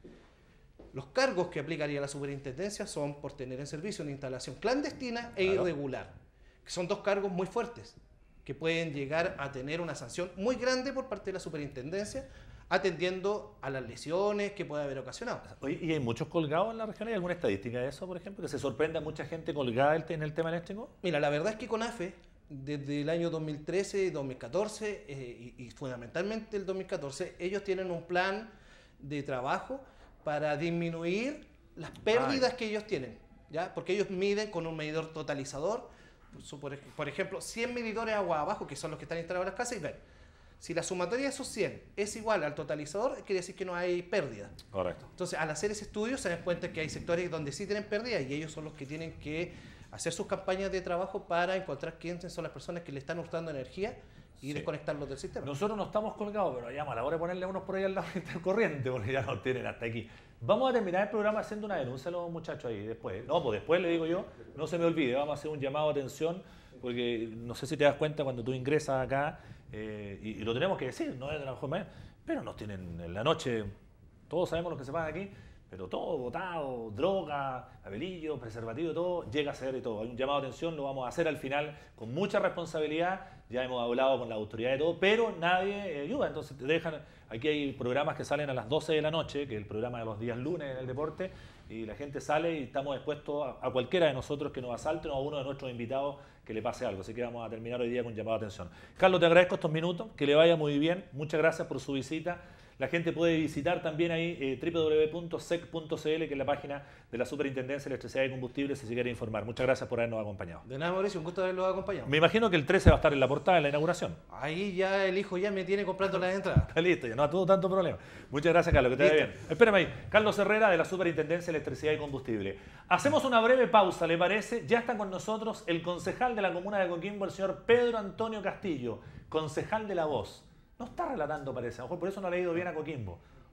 los cargos que aplicaría la superintendencia son por tener en servicio una instalación clandestina e irregular, que son dos cargos muy fuertes, que pueden llegar a tener una sanción muy grande por parte de la superintendencia, atendiendo a las lesiones que puede haber ocasionado. Oye, ¿y hay muchos colgados en la región? ¿Hay alguna estadística de eso, por ejemplo? ¿Que se sorprenda mucha gente colgada en el tema eléctrico? Mira, la verdad es que CONAFE, desde el año 2013, 2014 y fundamentalmente el 2014, ellos tienen un plan de trabajo para disminuir las pérdidas que ellos tienen, ¿ya? Porque ellos miden con un medidor totalizador, por ejemplo, 100 medidores agua abajo, que son los que están instalados en las casas, y ven, si la sumatoria de esos 100 es igual al totalizador, quiere decir que no hay pérdida. Correcto. Entonces, al hacer ese estudio se dan cuenta que hay sectores donde sí tienen pérdida, y ellos son los que tienen que hacer sus campañas de trabajo para encontrar quiénes son las personas que le están hurtando energía y desconectarlos del sistema. Nosotros no estamos colgados, pero ya a la hora de ponerle unos por ahí al lado del corriente, porque ya nos tienen hasta aquí. Vamos a terminar el programa haciendo una denuncia a los muchachos ahí después. No, pues después le digo yo, no se me olvide, vamos a hacer un llamado de atención, porque no sé si te das cuenta cuando tú ingresas acá, y lo tenemos que decir, no es de la mejor manera, pero nos tienen en la noche, todos sabemos lo que se pasa aquí, pero todo botado, droga, abelillo, preservativo, todo, llega a ser y todo. Hay un llamado de atención, lo vamos a hacer al final con mucha responsabilidad, ya hemos hablado con la autoridad y todo, pero nadie ayuda, entonces te dejan, aquí hay programas que salen a las 12 de la noche, que es el programa de los días lunes en el deporte, y la gente sale y estamos expuestos a cualquiera de nosotros que nos asalte o a uno de nuestros invitados que le pase algo, así que vamos a terminar hoy día con llamado de atención. Carlos, te agradezco estos minutos, que le vaya muy bien, muchas gracias por su visita. La gente puede visitar también ahí www.sec.cl, que es la página de la Superintendencia de Electricidad y Combustible, si se quiere informar. Muchas gracias por habernos acompañado. De nada, Mauricio, un gusto haberlos acompañado. Me imagino que el 13 va a estar en la portada de la inauguración. Ahí ya el hijo ya me tiene comprando las entradas. Está listo, ya no tuvo tanto problema. Muchas gracias, Carlos, que te vaya bien. Espérame ahí. Carlos Herrera, de la Superintendencia de Electricidad y Combustible. Hacemos una breve pausa, ¿le parece? Ya está con nosotros el concejal de la comuna de Coquimbo, el señor Pedro Antonio Castillo, concejal de La Voz. No está relatando, parece. A lo mejor por eso no le ha ido bien a Coquimbo.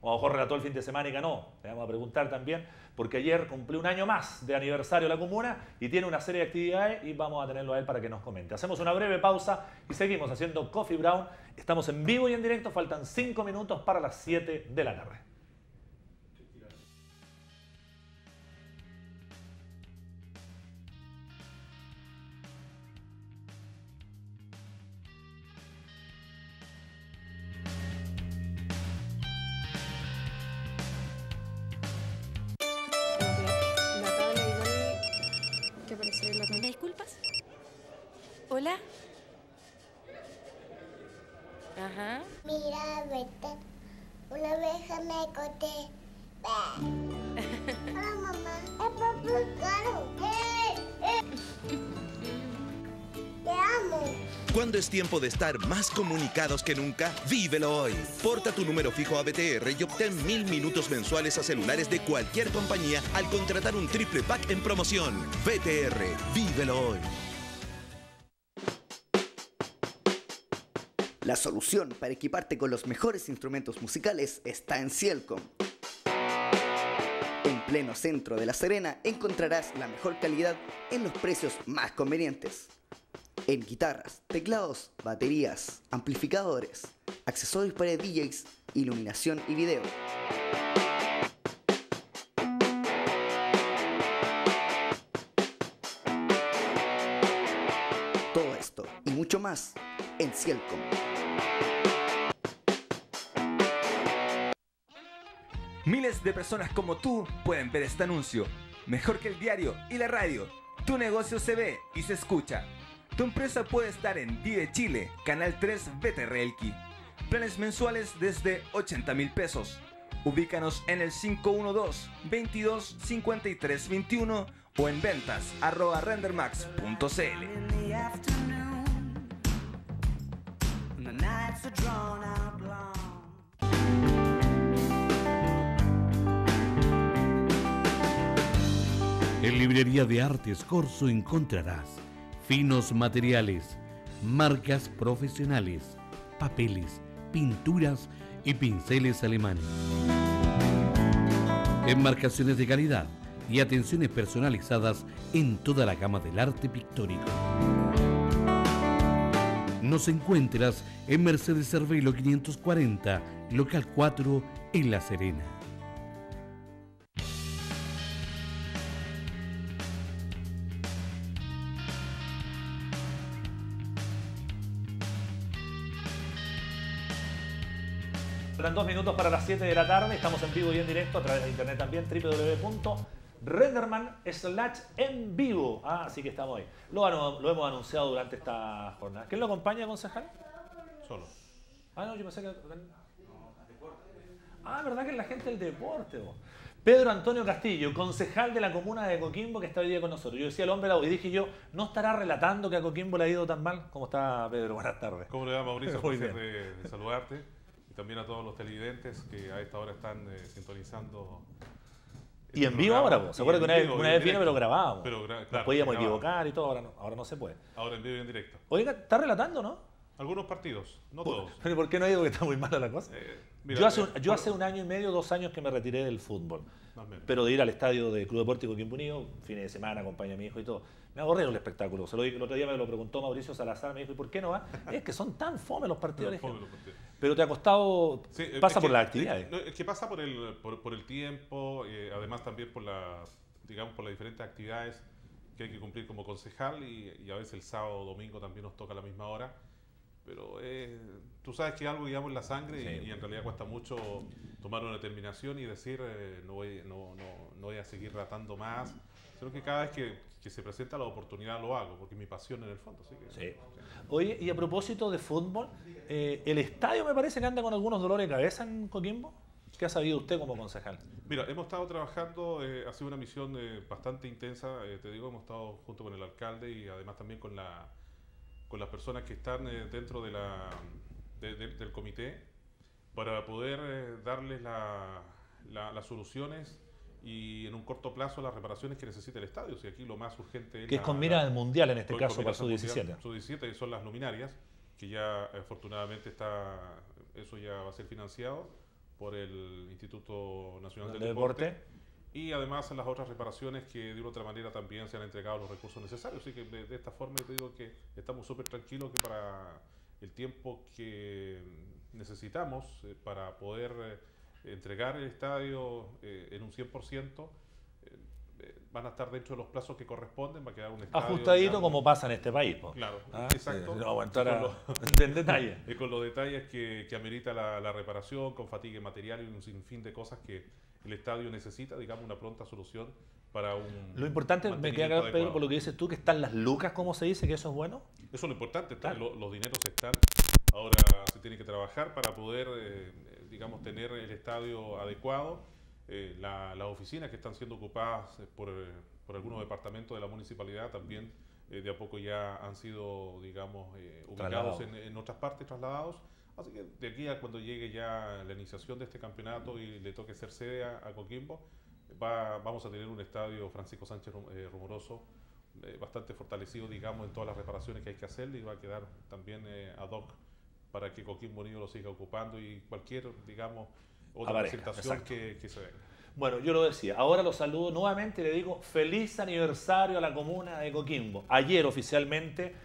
o a lo mejor relató el fin de semana y ganó. Le vamos a preguntar también, porque ayer cumplió un año más de aniversario de la comuna y tiene una serie de actividades y vamos a tenerlo a él para que nos comente. Hacemos una breve pausa y seguimos haciendo Coffee Brown. Estamos en vivo y en directo, faltan 5 minutos para las 7 de la tarde. ¿Me disculpas? ¿Hola? Ajá. Mira, vete. Una vez me corté. Hola, mamá. Es papel caro. Te amo. Cuando es tiempo de estar más comunicados que nunca, vívelo hoy. Porta tu número fijo a BTR y obtén 1000 minutos mensuales a celulares de cualquier compañía al contratar un triple pack en promoción. BTR, vívelo hoy. La solución para equiparte con los mejores instrumentos musicales está en Cielcom. En pleno centro de La Serena encontrarás la mejor calidad en los precios más convenientes. En guitarras, teclados, baterías, amplificadores, accesorios para DJs, iluminación y video. Todo esto y mucho más en Cielcom. Miles de personas como tú pueden ver este anuncio. Mejor que el diario y la radio. Tu negocio se ve y se escucha. Tu empresa puede estar en Vive Chile, Canal 3 BTR Elqui. Planes mensuales desde 80.000 pesos. Ubícanos en el 512-22-53-21 o en ventas@rendermax.cl. En Librería de Artes Corso encontrarás finos materiales, marcas profesionales, papeles, pinturas y pinceles alemanes. Enmarcaciones de calidad y atenciones personalizadas en toda la gama del arte pictórico. Nos encuentras en Mercedes Cervelo 540, local 4 en La Serena. Faltan 2 minutos para las 7 de la tarde. Estamos en vivo y en directo a través de internet también, www.renderman/en vivo. Así que estamos ahí. Lo hemos anunciado durante esta jornada. ¿Quién lo acompaña, concejal? Solo. No, yo pensé que... ¿verdad que es la gente del deporte? Vos? Pedro Antonio Castillo, concejal de la comuna de Coquimbo, que está hoy día con nosotros. Yo decía el hombre, y dije yo, ¿no estará relatando que a Coquimbo le ha ido tan mal? ¿Cómo está, Pedro? Buenas tardes. ¿Cómo le va, Mauricio? Muy Placer bien. de saludarte. Y también a todos los televidentes que a esta hora están sintonizando. Y en vivo ahora, ¿se acuerda que una vez vino pero grabábamos? Claro, nos podíamos equivocar y todo, ahora no se puede. Ahora en vivo y en directo. Oiga, ¿está relatando, no? Algunos partidos, no todos. ¿Pero por qué no ha ido? Que está muy mala la cosa. Mira, yo hace 1 año y medio, 2 años que me retiré del fútbol. Pero de ir al estadio de Club Deportivo Coquimbo Unido, fines de semana, acompaño a mi hijo y todo. Me aburrieron el espectáculo. El otro día me lo preguntó Mauricio Salazar, me dijo, ¿y por qué no va? Es que son tan fome los partidos. Pero te ha costado, pasa por las actividades. Es que pasa por el tiempo, además también por las diferentes actividades que hay que cumplir como concejal y a veces el sábado o domingo también nos toca a la misma hora. Pero tú sabes que algo llevamos en la sangre y en realidad cuesta mucho tomar una determinación y decir no voy a seguir ratando más. Sino que cada vez que se presenta la oportunidad lo hago, porque es mi pasión en el fondo. Así que, sí. Oye, y a propósito de fútbol, el estadio me parece que anda con algunos dolores de cabeza en Coquimbo. ¿Qué ha sabido usted como concejal? Mira, hemos estado trabajando, ha sido una misión bastante intensa, te digo, hemos estado junto con el alcalde y además también con las personas que están dentro del comité para poder darles las soluciones y en un corto plazo las reparaciones que necesita el estadio. Si aquí lo más urgente es... Que es con mira al Mundial en este caso, para Sub-17. Sub-17 son las luminarias, que ya afortunadamente eso ya va a ser financiado por el Instituto Nacional del de Deporte. Y además en las otras reparaciones que de una otra manera también se han entregado los recursos necesarios. Así que de esta forma yo te digo que estamos súper tranquilos que para el tiempo que necesitamos para poder entregar el estadio en un 100%, van a estar dentro de los plazos que corresponden, va a quedar un estadio ajustadito, digamos, como pasa en este país. Claro, Sí, exacto. no vamos a entrar en detalle. Y con los detalles que amerita la reparación, con fatiga material y un sinfín de cosas que el estadio necesita, digamos, una pronta solución para un Lo importante, me queda claro, Pedro, por lo que dices tú, que están las lucas, como se dice, que eso es bueno. Eso es lo importante, Claro. los dineros están. Ahora se tiene que trabajar para poder, digamos, tener el estadio adecuado. Las oficinas que están siendo ocupadas por algunos departamentos de la municipalidad también de a poco ya han sido, digamos, ubicados en otras partes, trasladados. Así que de aquí a cuando llegue ya la iniciación de este campeonato y le toque ser sede a Coquimbo, vamos a tener un estadio Francisco Sánchez Rumoroso bastante fortalecido, digamos, en todas las reparaciones que hay que hacerle, y va a quedar también ad hoc para que Coquimbo Unido lo siga ocupando y cualquier, digamos, otra presentación que se venga. Bueno, yo lo decía, ahora lo saludo nuevamente y le digo feliz aniversario a la comuna de Coquimbo. Ayer oficialmente,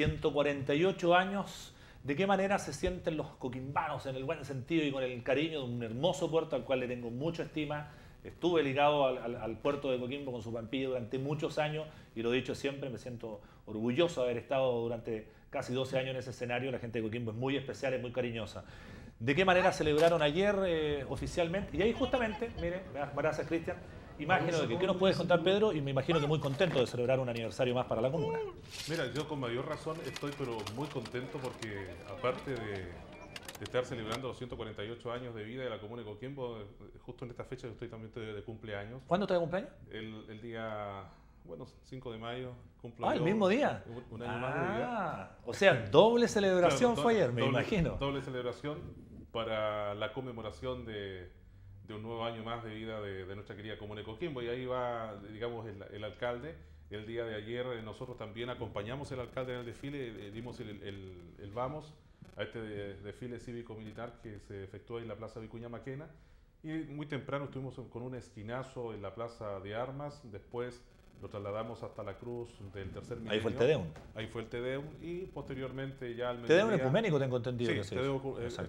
148 años. ¿De qué manera se sienten los coquimbanos en el buen sentido y con el cariño de un hermoso puerto al cual le tengo mucha estima? Estuve ligado al puerto de Coquimbo con su Pampilla durante muchos años y lo he dicho siempre, me siento orgulloso de haber estado durante casi 12 años en ese escenario. La gente de Coquimbo es muy especial, es muy cariñosa. ¿De qué manera celebraron ayer oficialmente? Y ahí justamente, mire, gracias Cristian, imagino de que, ¿qué nos puedes contar, Pedro? Y me imagino que muy contento de celebrar un aniversario más para la comuna. Mira, yo con mayor razón estoy pero muy contento porque aparte de estar celebrando los 148 años de vida de la comuna de Coquimbo, justo en esta fecha yo estoy también de cumpleaños. ¿Cuándo está de cumpleaños? El día, bueno, 5 de mayo. Cumplo ¿El mismo día? Un año más de vida. O sea, doble celebración Claro, fue ayer, me imagino. Doble celebración para la conmemoración de un nuevo año más de vida de nuestra querida comuna de Coquimbo. Y ahí va, digamos, el alcalde. El día de ayer nosotros también acompañamos al alcalde en el desfile, dimos el vamos a este desfile cívico-militar que se efectuó en la Plaza Vicuña Maquena. Y muy temprano estuvimos con un esquinazo en la Plaza de Armas, después lo trasladamos hasta la Cruz del Tercer Milenio. Ahí fue el Te Deum. Ahí fue el Te Deum y posteriormente ya al mediodía... Te Deum ecuménico, tengo entendido. Sí, que sí. Te Deum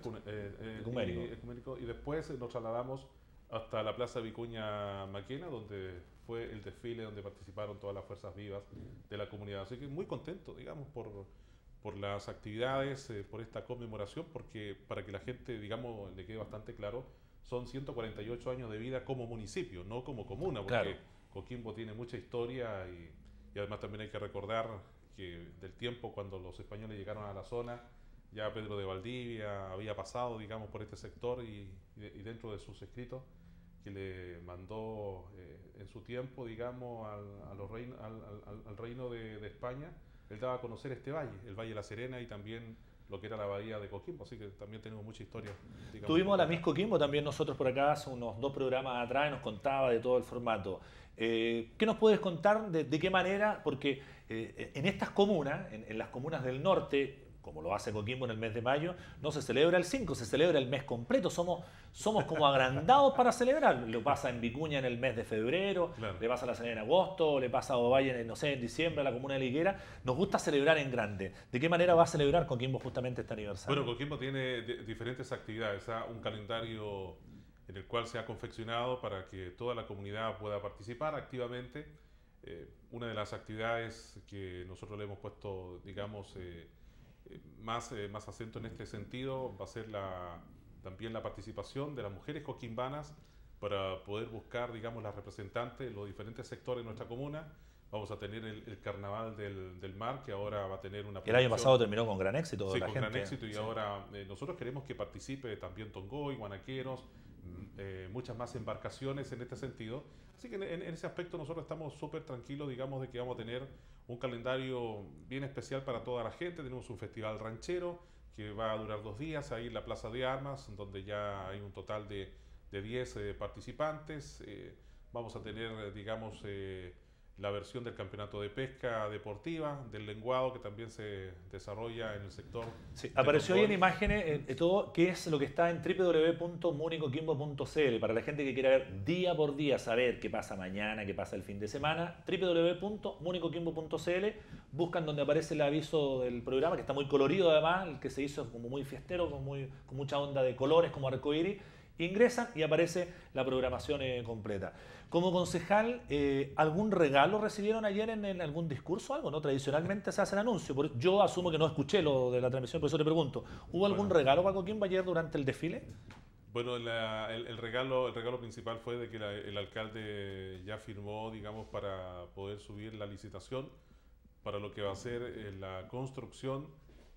ecuménico. Y después nos trasladamos hasta la Plaza Vicuña Maquena, donde fue el desfile donde participaron todas las fuerzas vivas de la comunidad. Así que muy contento, digamos, por las actividades, por esta conmemoración, porque para que la gente, digamos, le quede bastante claro, son 148 años de vida como municipio, no como comuna, porque claro, Coquimbo tiene mucha historia y además también hay que recordar que del tiempo cuando los españoles llegaron a la zona, ya Pedro de Valdivia había pasado, digamos, por este sector y dentro de sus escritos que le mandó en su tiempo, digamos, al reino de España, él daba a conocer este valle, el Valle de la Serena y también lo que era la bahía de Coquimbo, así que también tenemos mucha historia. Digamos, tuvimos a la Miss Coquimbo también nosotros por acá hace unos 2 programas atrás y nos contaba de todo el formato. ¿Qué nos puedes contar de qué manera? Porque en estas comunas, en las comunas del norte, como lo hace Coquimbo en el mes de mayo, no se celebra el 5, se celebra el mes completo. Somos como agrandados para celebrar. Lo pasa en Vicuña en el mes de febrero, claro, le pasa a La Serena en agosto, le pasa a Ovalle en diciembre, a la comuna de La Higuera. Nos gusta celebrar en grande. ¿De qué manera va a celebrar Coquimbo justamente este aniversario? Bueno, Coquimbo tiene diferentes actividades, un calendario en el cual se ha confeccionado para que toda la comunidad pueda participar activamente. Una de las actividades que nosotros le hemos puesto, digamos, más acento en este sentido va a ser también la participación de las mujeres coquimbanas para poder buscar, digamos, las representantes de los diferentes sectores de nuestra comuna. Vamos a tener el Carnaval del Mar, que ahora va a tener una... El año pasado terminó con gran éxito. Sí, la con gente. Gran éxito, y sí, ahora nosotros queremos que participe también Tongoy, Guanaqueros, muchas más embarcaciones en este sentido. Así que en ese aspecto nosotros estamos súper tranquilos, digamos, de que vamos a tener un calendario bien especial para toda la gente. Tenemos un festival ranchero que va a durar 2 días ahí en la Plaza de Armas, donde ya hay un total de 10 participantes. Vamos a tener, digamos, la versión del campeonato de pesca deportiva, del lenguado que también se desarrolla en el sector. Sí, apareció ahí en imágenes todo, que es lo que está en www.municoquimbo.cl para la gente que quiera ver día por día, saber qué pasa mañana, qué pasa el fin de semana. www.municoquimbo.cl, buscan donde aparece el aviso del programa, que está muy colorido además, el que se hizo como muy fiestero, con mucha onda de colores como arcoíris. Ingresan y aparece la programación completa. Como concejal, ¿algún regalo recibieron ayer en algún discurso? Algo, ¿no? Tradicionalmente se hace el anuncio. Yo asumo que no escuché lo de la transmisión, por eso te pregunto. ¿Hubo algún regalo para Coquimbo ayer durante el desfile? Bueno, el regalo principal fue de que el alcalde ya firmó, digamos, para poder subir la licitación para lo que va a ser la construcción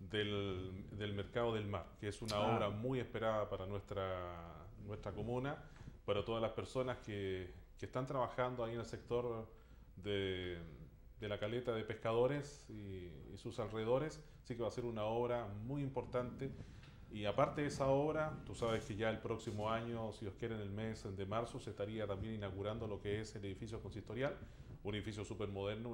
del Mercado del Mar, que es una obra muy esperada para nuestra comuna, para todas las personas que están trabajando ahí en el sector de la caleta de pescadores y sus alrededores. Así que va a ser una obra muy importante. Y aparte de esa obra, tú sabes que ya el próximo año, si Dios quiere, en el mes de marzo, se estaría también inaugurando lo que es el edificio consistorial, un edificio súper moderno.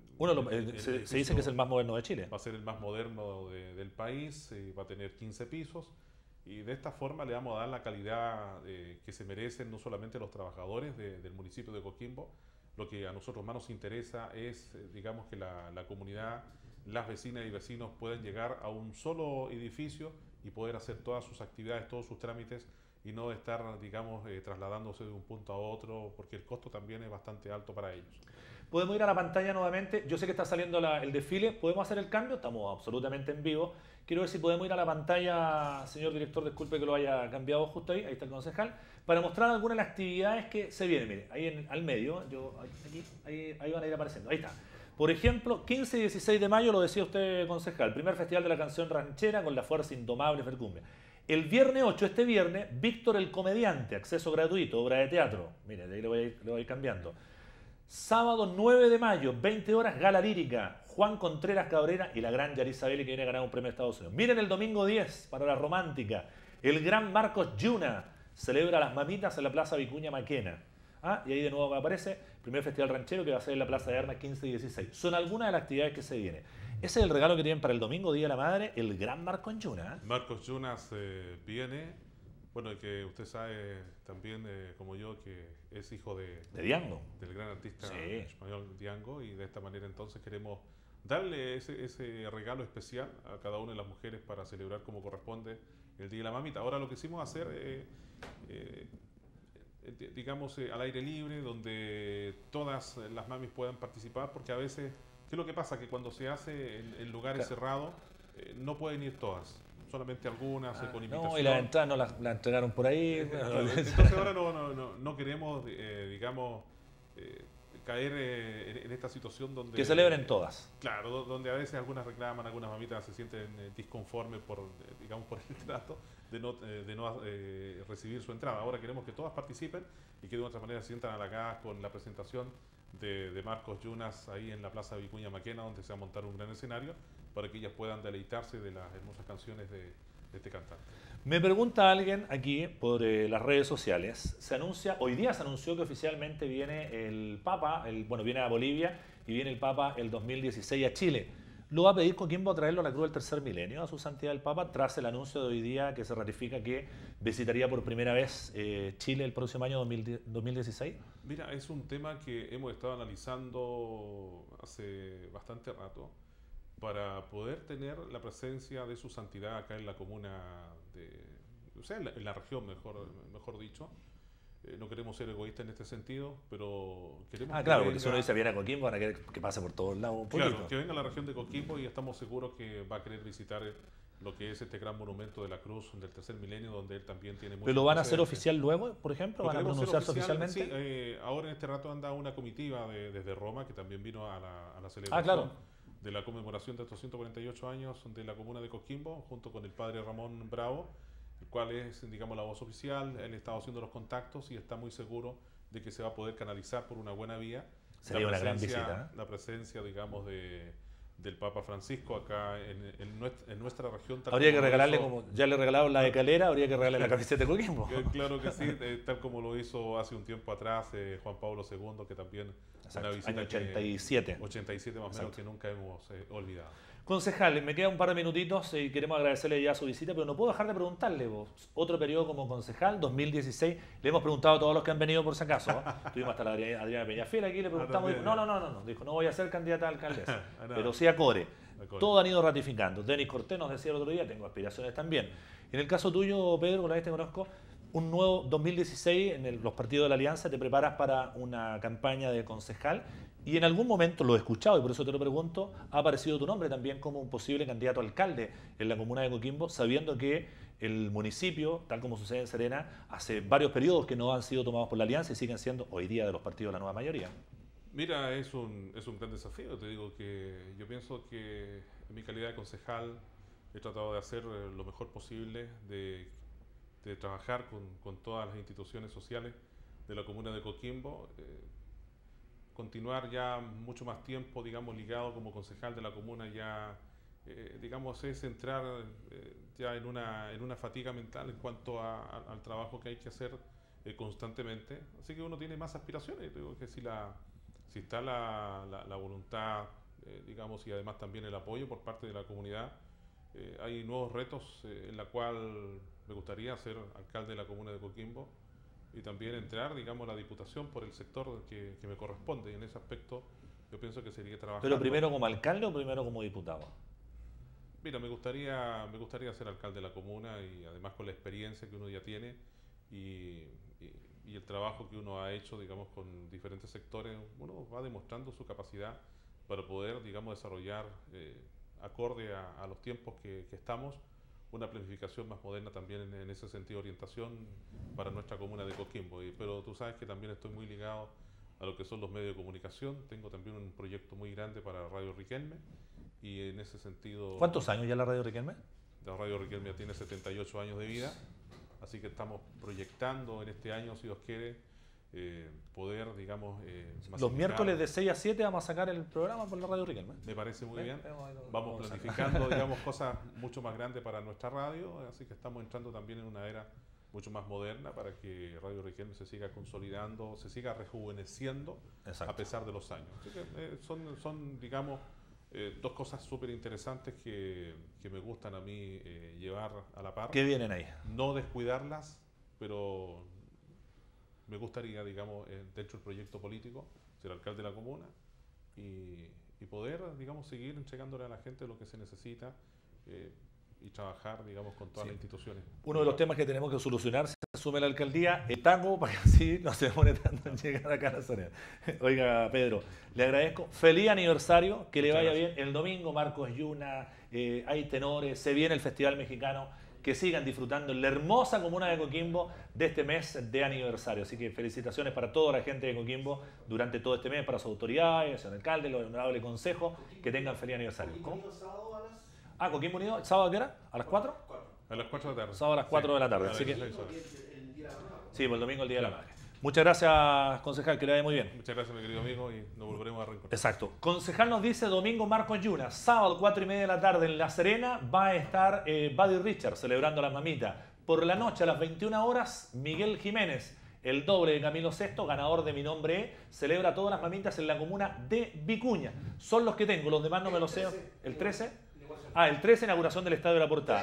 Se dice que es el más moderno de Chile. Va a ser el más moderno del país, va a tener 15 pisos. Y de esta forma le vamos a dar la calidad que se merecen no solamente los trabajadores del municipio de Coquimbo. Lo que a nosotros más nos interesa es, digamos, que la comunidad, las vecinas y vecinos puedan llegar a un solo edificio y poder hacer todas sus actividades, todos sus trámites y no estar, digamos, trasladándose de un punto a otro, porque el costo también es bastante alto para ellos. Podemos ir a la pantalla nuevamente. Yo sé que está saliendo el desfile. ¿Podemos hacer el cambio? Estamos absolutamente en vivo. Quiero ver si podemos ir a la pantalla, señor director, disculpe que lo haya cambiado justo ahí. Ahí está el concejal. Para mostrar algunas de las actividades que se vienen. Mire, ahí al medio, ahí van a ir apareciendo. Ahí está. Por ejemplo, 15 y 16 de mayo, lo decía usted, concejal, primer Festival de la Canción Ranchera con la Fuerza Indomable Fercumbia. El viernes 8, este viernes, Víctor el Comediante, acceso gratuito, obra de teatro. Mire, de ahí le voy a ir cambiando. Sábado 9 de mayo, 20 horas, gala lírica. Juan Contreras Cabrera y la gran Yarisabeli, que viene a ganar un premio de Estados Unidos. Miren el domingo 10 para la romántica. El gran Marcos Yuna celebra las mamitas en la Plaza Vicuña Maquena. Y ahí de nuevo aparece el primer Festival Ranchero que va a ser en la Plaza de Armas 15 y 16. Son algunas de las actividades que se vienen. Ese es el regalo que tienen para el domingo, Día de la Madre, el gran Marcos Yuna. Marcos Yuna viene, bueno, que usted sabe también, como yo, que es hijo de Diango, del gran artista español Diango, y de esta manera entonces queremos darle ese regalo especial a cada una de las mujeres para celebrar como corresponde el Día de la Mamita. Ahora lo que hicimos hacer, digamos, al aire libre, donde todas las mamis puedan participar, porque a veces, ¿qué es lo que pasa? Que cuando se hace en lugares cerrados, no pueden ir todas. Solamente algunas con invitación. No, y las entradas no las entregaron por ahí. Entonces ahora no queremos, digamos, caer en esta situación donde... Que celebren todas. Claro, donde a veces algunas reclaman, algunas mamitas se sienten disconformes por el trato de no recibir su entrada. Ahora queremos que todas participen y que de otra manera se sientan halagadas con la presentación de Marcos Yunas ahí en la Plaza Vicuña Maquena, donde se va a montar un gran escenario para que ellas puedan deleitarse de las hermosas canciones de este cantante. Me pregunta alguien aquí por las redes sociales, hoy día se anunció que oficialmente viene el Papa, viene a Bolivia y viene el Papa el 2016 a Chile. ¿Lo va a pedir Coquimbo a traerlo a la Cruz del Tercer Milenio, a su santidad el Papa, tras el anuncio de hoy día que se ratifica que visitaría por primera vez Chile el próximo año 2016? Mira, es un tema que hemos estado analizando hace bastante rato para poder tener la presencia de su santidad acá en la comuna, en la región, mejor dicho. No queremos ser egoístas en este sentido, pero queremos claro, porque si uno dice viene a Coquimbo, van a querer que pase por todos lados un poquito. Claro, que venga a la región de Coquimbo y estamos seguros que va a querer visitar lo que es este gran monumento de la Cruz del Tercer Milenio, donde él también tiene mucho. ¿Pero lo van a hacer oficial luego, por ejemplo? ¿Van a pronunciarse oficialmente? Sí, ahora en este rato anda una comitiva desde Roma, que también vino a la celebración. Claro. De la conmemoración de estos 148 años de la comuna de Coquimbo, junto con el padre Ramón Bravo, el cual es, digamos, la voz oficial. Él está haciendo los contactos y está muy seguro de que se va a poder canalizar por una buena vía. Sería una gran visita. La presencia, digamos, del Papa Francisco acá en nuestra región. Habría que regalarle, como ya le regalaron la de Calera, habría que regalarle la camiseta de Coquimbo. Claro que sí, tal como lo hizo hace un tiempo atrás Juan Pablo II, que también una visita año 87. 87 más o menos, que nunca hemos olvidado. Concejal, me quedan un par de minutitos y queremos agradecerle ya su visita, pero no puedo dejar de preguntarle, vos, otro periodo como concejal, 2016, le hemos preguntado a todos los que han venido por si acaso, tuvimos hasta la Adriana Peñafiel aquí, le preguntamos, dijo, no, dijo, no voy a ser candidata a alcaldesa, pero sí a Core. Todos han ido ratificando. Denis Cortés nos decía el otro día, tengo aspiraciones también. En el caso tuyo, Pedro, con la vez te conozco, un nuevo 2016, en los partidos de la Alianza, te preparas para una campaña de concejal y en algún momento, lo he escuchado y por eso te lo pregunto, ha aparecido tu nombre también como un posible candidato a alcalde en la comuna de Coquimbo, sabiendo que el municipio, tal como sucede en Serena, hace varios periodos que no han sido tomados por la Alianza y siguen siendo hoy día de los partidos la nueva mayoría. Mira, es un gran desafío. Te digo que yo pienso que en mi calidad de concejal he tratado de hacer lo mejor posible, de trabajar con todas las instituciones sociales de la comuna de Coquimbo, continuar ya mucho más tiempo, digamos, ligado como concejal de la comuna, ya, digamos, es entrar ya en una fatiga mental en cuanto al trabajo que hay que hacer constantemente. Así que uno tiene más aspiraciones. Digo que si está la voluntad, digamos, y además también el apoyo por parte de la comunidad, hay nuevos retos en la cual me gustaría ser alcalde de la comuna de Coquimbo y también entrar, digamos, a la diputación por el sector que me corresponde. Y en ese aspecto yo pienso que sería trabajar. ¿Pero primero como alcalde o primero como diputado? Mira, me gustaría ser alcalde de la comuna y además con la experiencia que uno ya tiene y el trabajo que uno ha hecho, digamos, con diferentes sectores, uno va demostrando su capacidad para poder, digamos, desarrollar acorde a los tiempos que estamos, una planificación más moderna también en ese sentido, orientación para nuestra comuna de Coquimbo. Pero tú sabes que también estoy muy ligado a lo que son los medios de comunicación. Tengo también un proyecto muy grande para Radio Riquelme y en ese sentido... ¿Cuántos años ya la Radio Riquelme? La Radio Riquelme tiene 78 años de vida, así que estamos proyectando en este año, si Dios quiere, poder, digamos... Los miércoles de 6 a 7 vamos a sacar el programa por la Radio Riquelme. Me parece muy bien. Vamos planificando, digamos, cosas mucho más grandes para nuestra radio, así que estamos entrando también en una era mucho más moderna para que Radio Riquelme se siga consolidando, se siga rejuveneciendo. Exacto. A pesar de los años. Así que son, digamos, dos cosas súper interesantes que me gustan a mí llevar a la par. ¿Qué vienen ahí? No descuidarlas, pero me gustaría, digamos, dentro del proyecto político, ser alcalde de la comuna y poder, digamos, seguir entregándole a la gente lo que se necesita y trabajar, digamos, con todas las instituciones. Uno de los temas que tenemos que solucionar, se asume la alcaldía, el tango, para que así no se demore tanto en llegar acá a la zona. Oiga, Pedro, le agradezco. Feliz aniversario, que le vaya bien. El domingo, Marcos Yuna, hay tenores, se viene el Festival Mexicano. Que sigan disfrutando en la hermosa comuna de Coquimbo de este mes de aniversario. Así que felicitaciones para toda la gente de Coquimbo durante todo este mes, para sus autoridades, el señor alcalde, el honorable consejo, que tengan feliz aniversario. ¿Cómo? Coquimbo Unido, ¿sábado a qué hora? ¿A las 4? A las 4 de la tarde. Sábado a las 4 de la tarde. Así que... Sí, por el domingo, el Día de la Madre. Muchas gracias, concejal, que le vaya muy bien. Muchas gracias, mi querido amigo, y nos volveremos a reencontrar. Exacto. Concejal nos dice domingo Marcos Yuna, sábado 4:30 de la tarde en La Serena va a estar Buddy Richard celebrando a las mamitas. Por la noche a las 21 horas, Miguel Jiménez, el doble de Camilo VI, ganador de Mi Nombre E, celebra a todas las mamitas en la comuna de Vicuña. Son los que tengo, los demás no me los sé. ¿El 13? El 13, inauguración del Estadio de la Portada.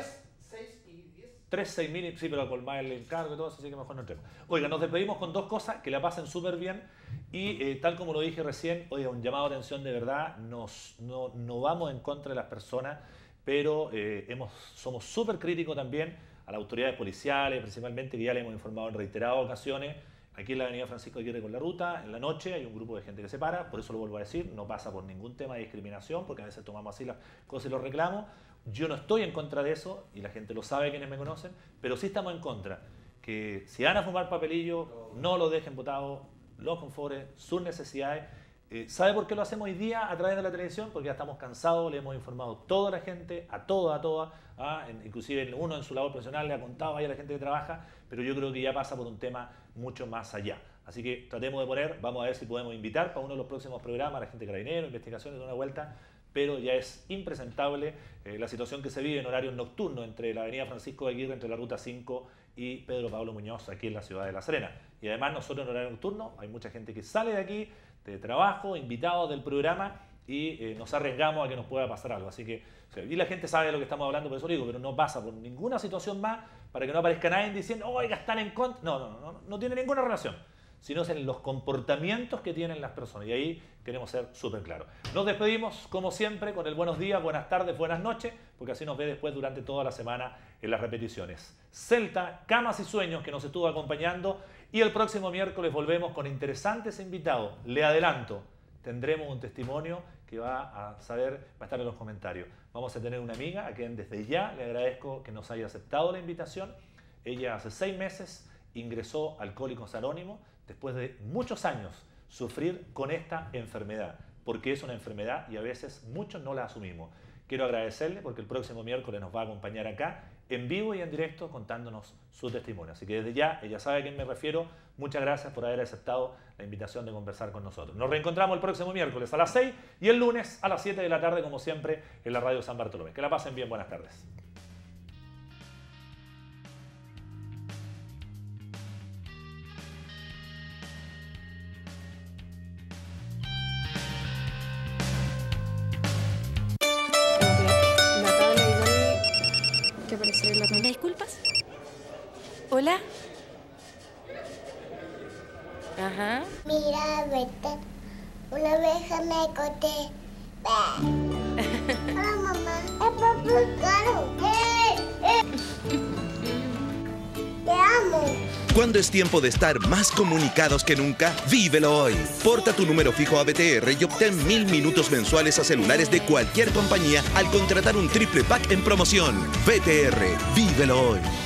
3, 6.000, sí, pero con más el encargo y todo eso, así que mejor no entremos. Oiga, nos despedimos con dos cosas, que la pasen súper bien y tal como lo dije recién, oiga, un llamado de atención de verdad, no vamos en contra de las personas, pero somos súper críticos también a las autoridades policiales, principalmente, que ya le hemos informado en reiteradas ocasiones. Aquí en la avenida Francisco Aguirre con la ruta, en la noche hay un grupo de gente que se para, por eso lo vuelvo a decir, no pasa por ningún tema de discriminación, porque a veces tomamos así las cosas y los reclamos. Yo no estoy en contra de eso, y la gente lo sabe quienes me conocen, pero sí estamos en contra. Que si van a fumar papelillo, no lo dejen botado, los confores, sus necesidades. ¿Sabe por qué lo hacemos hoy día a través de la televisión? Porque ya estamos cansados, le hemos informado a toda la gente, a toda, inclusive uno en su labor profesional le ha contado a la gente que trabaja, pero yo creo que ya pasa por un tema mucho más allá. Así que tratemos de vamos a ver si podemos invitar para uno de los próximos programas a la gente de Carabineros, investigaciones, de una vuelta, pero ya es impresentable la situación que se vive en horarios nocturnos entre la avenida Francisco de Aguirre, entre la ruta 5 y Pedro Pablo Muñoz, aquí en la ciudad de La Serena. Y además nosotros en horario nocturno hay mucha gente que sale de aquí, de trabajo, invitados del programa, y nos arriesgamos a que nos pueda pasar algo. Así que, y la gente sabe de lo que estamos hablando, por eso digo, pero no pasa por ninguna situación más para que no aparezca nadie diciendo, oiga, están en contra. No tiene ninguna relación, sino es en los comportamientos que tienen las personas. Y ahí queremos ser súper claros. Nos despedimos, como siempre, con el buenos días, buenas tardes, buenas noches, porque así nos ve después durante toda la semana en las repeticiones. Celta, Camas y Sueños, que nos estuvo acompañando, y el próximo miércoles volvemos con interesantes invitados. Le adelanto, tendremos un testimonio que va a estar en los comentarios. Vamos a tener una amiga a quien desde ya le agradezco que nos haya aceptado la invitación. Ella hace 6 meses ingresó a Alcohólicos Anónimos después de muchos años sufrir con esta enfermedad, porque es una enfermedad y a veces muchos no la asumimos. Quiero agradecerle porque el próximo miércoles nos va a acompañar acá en vivo y en directo contándonos su testimonio. Así que desde ya, ella sabe a quién me refiero. Muchas gracias por haber aceptado la invitación de conversar con nosotros. Nos reencontramos el próximo miércoles a las 6 y el lunes a las 7 de la tarde, como siempre, en la Radio San Bartolomé. Que la pasen bien. Buenas tardes. ¿Me disculpas? ¿Hola? Ajá. Mira, vete. Una vez me corté. Hola, mamá. Es papá caro. Te amo. Cuando es tiempo de estar más comunicados que nunca, vívelo hoy. Porta tu número fijo a BTR y obtén 1000 minutos mensuales a celulares de cualquier compañía al contratar un triple pack en promoción. BTR, vívelo hoy.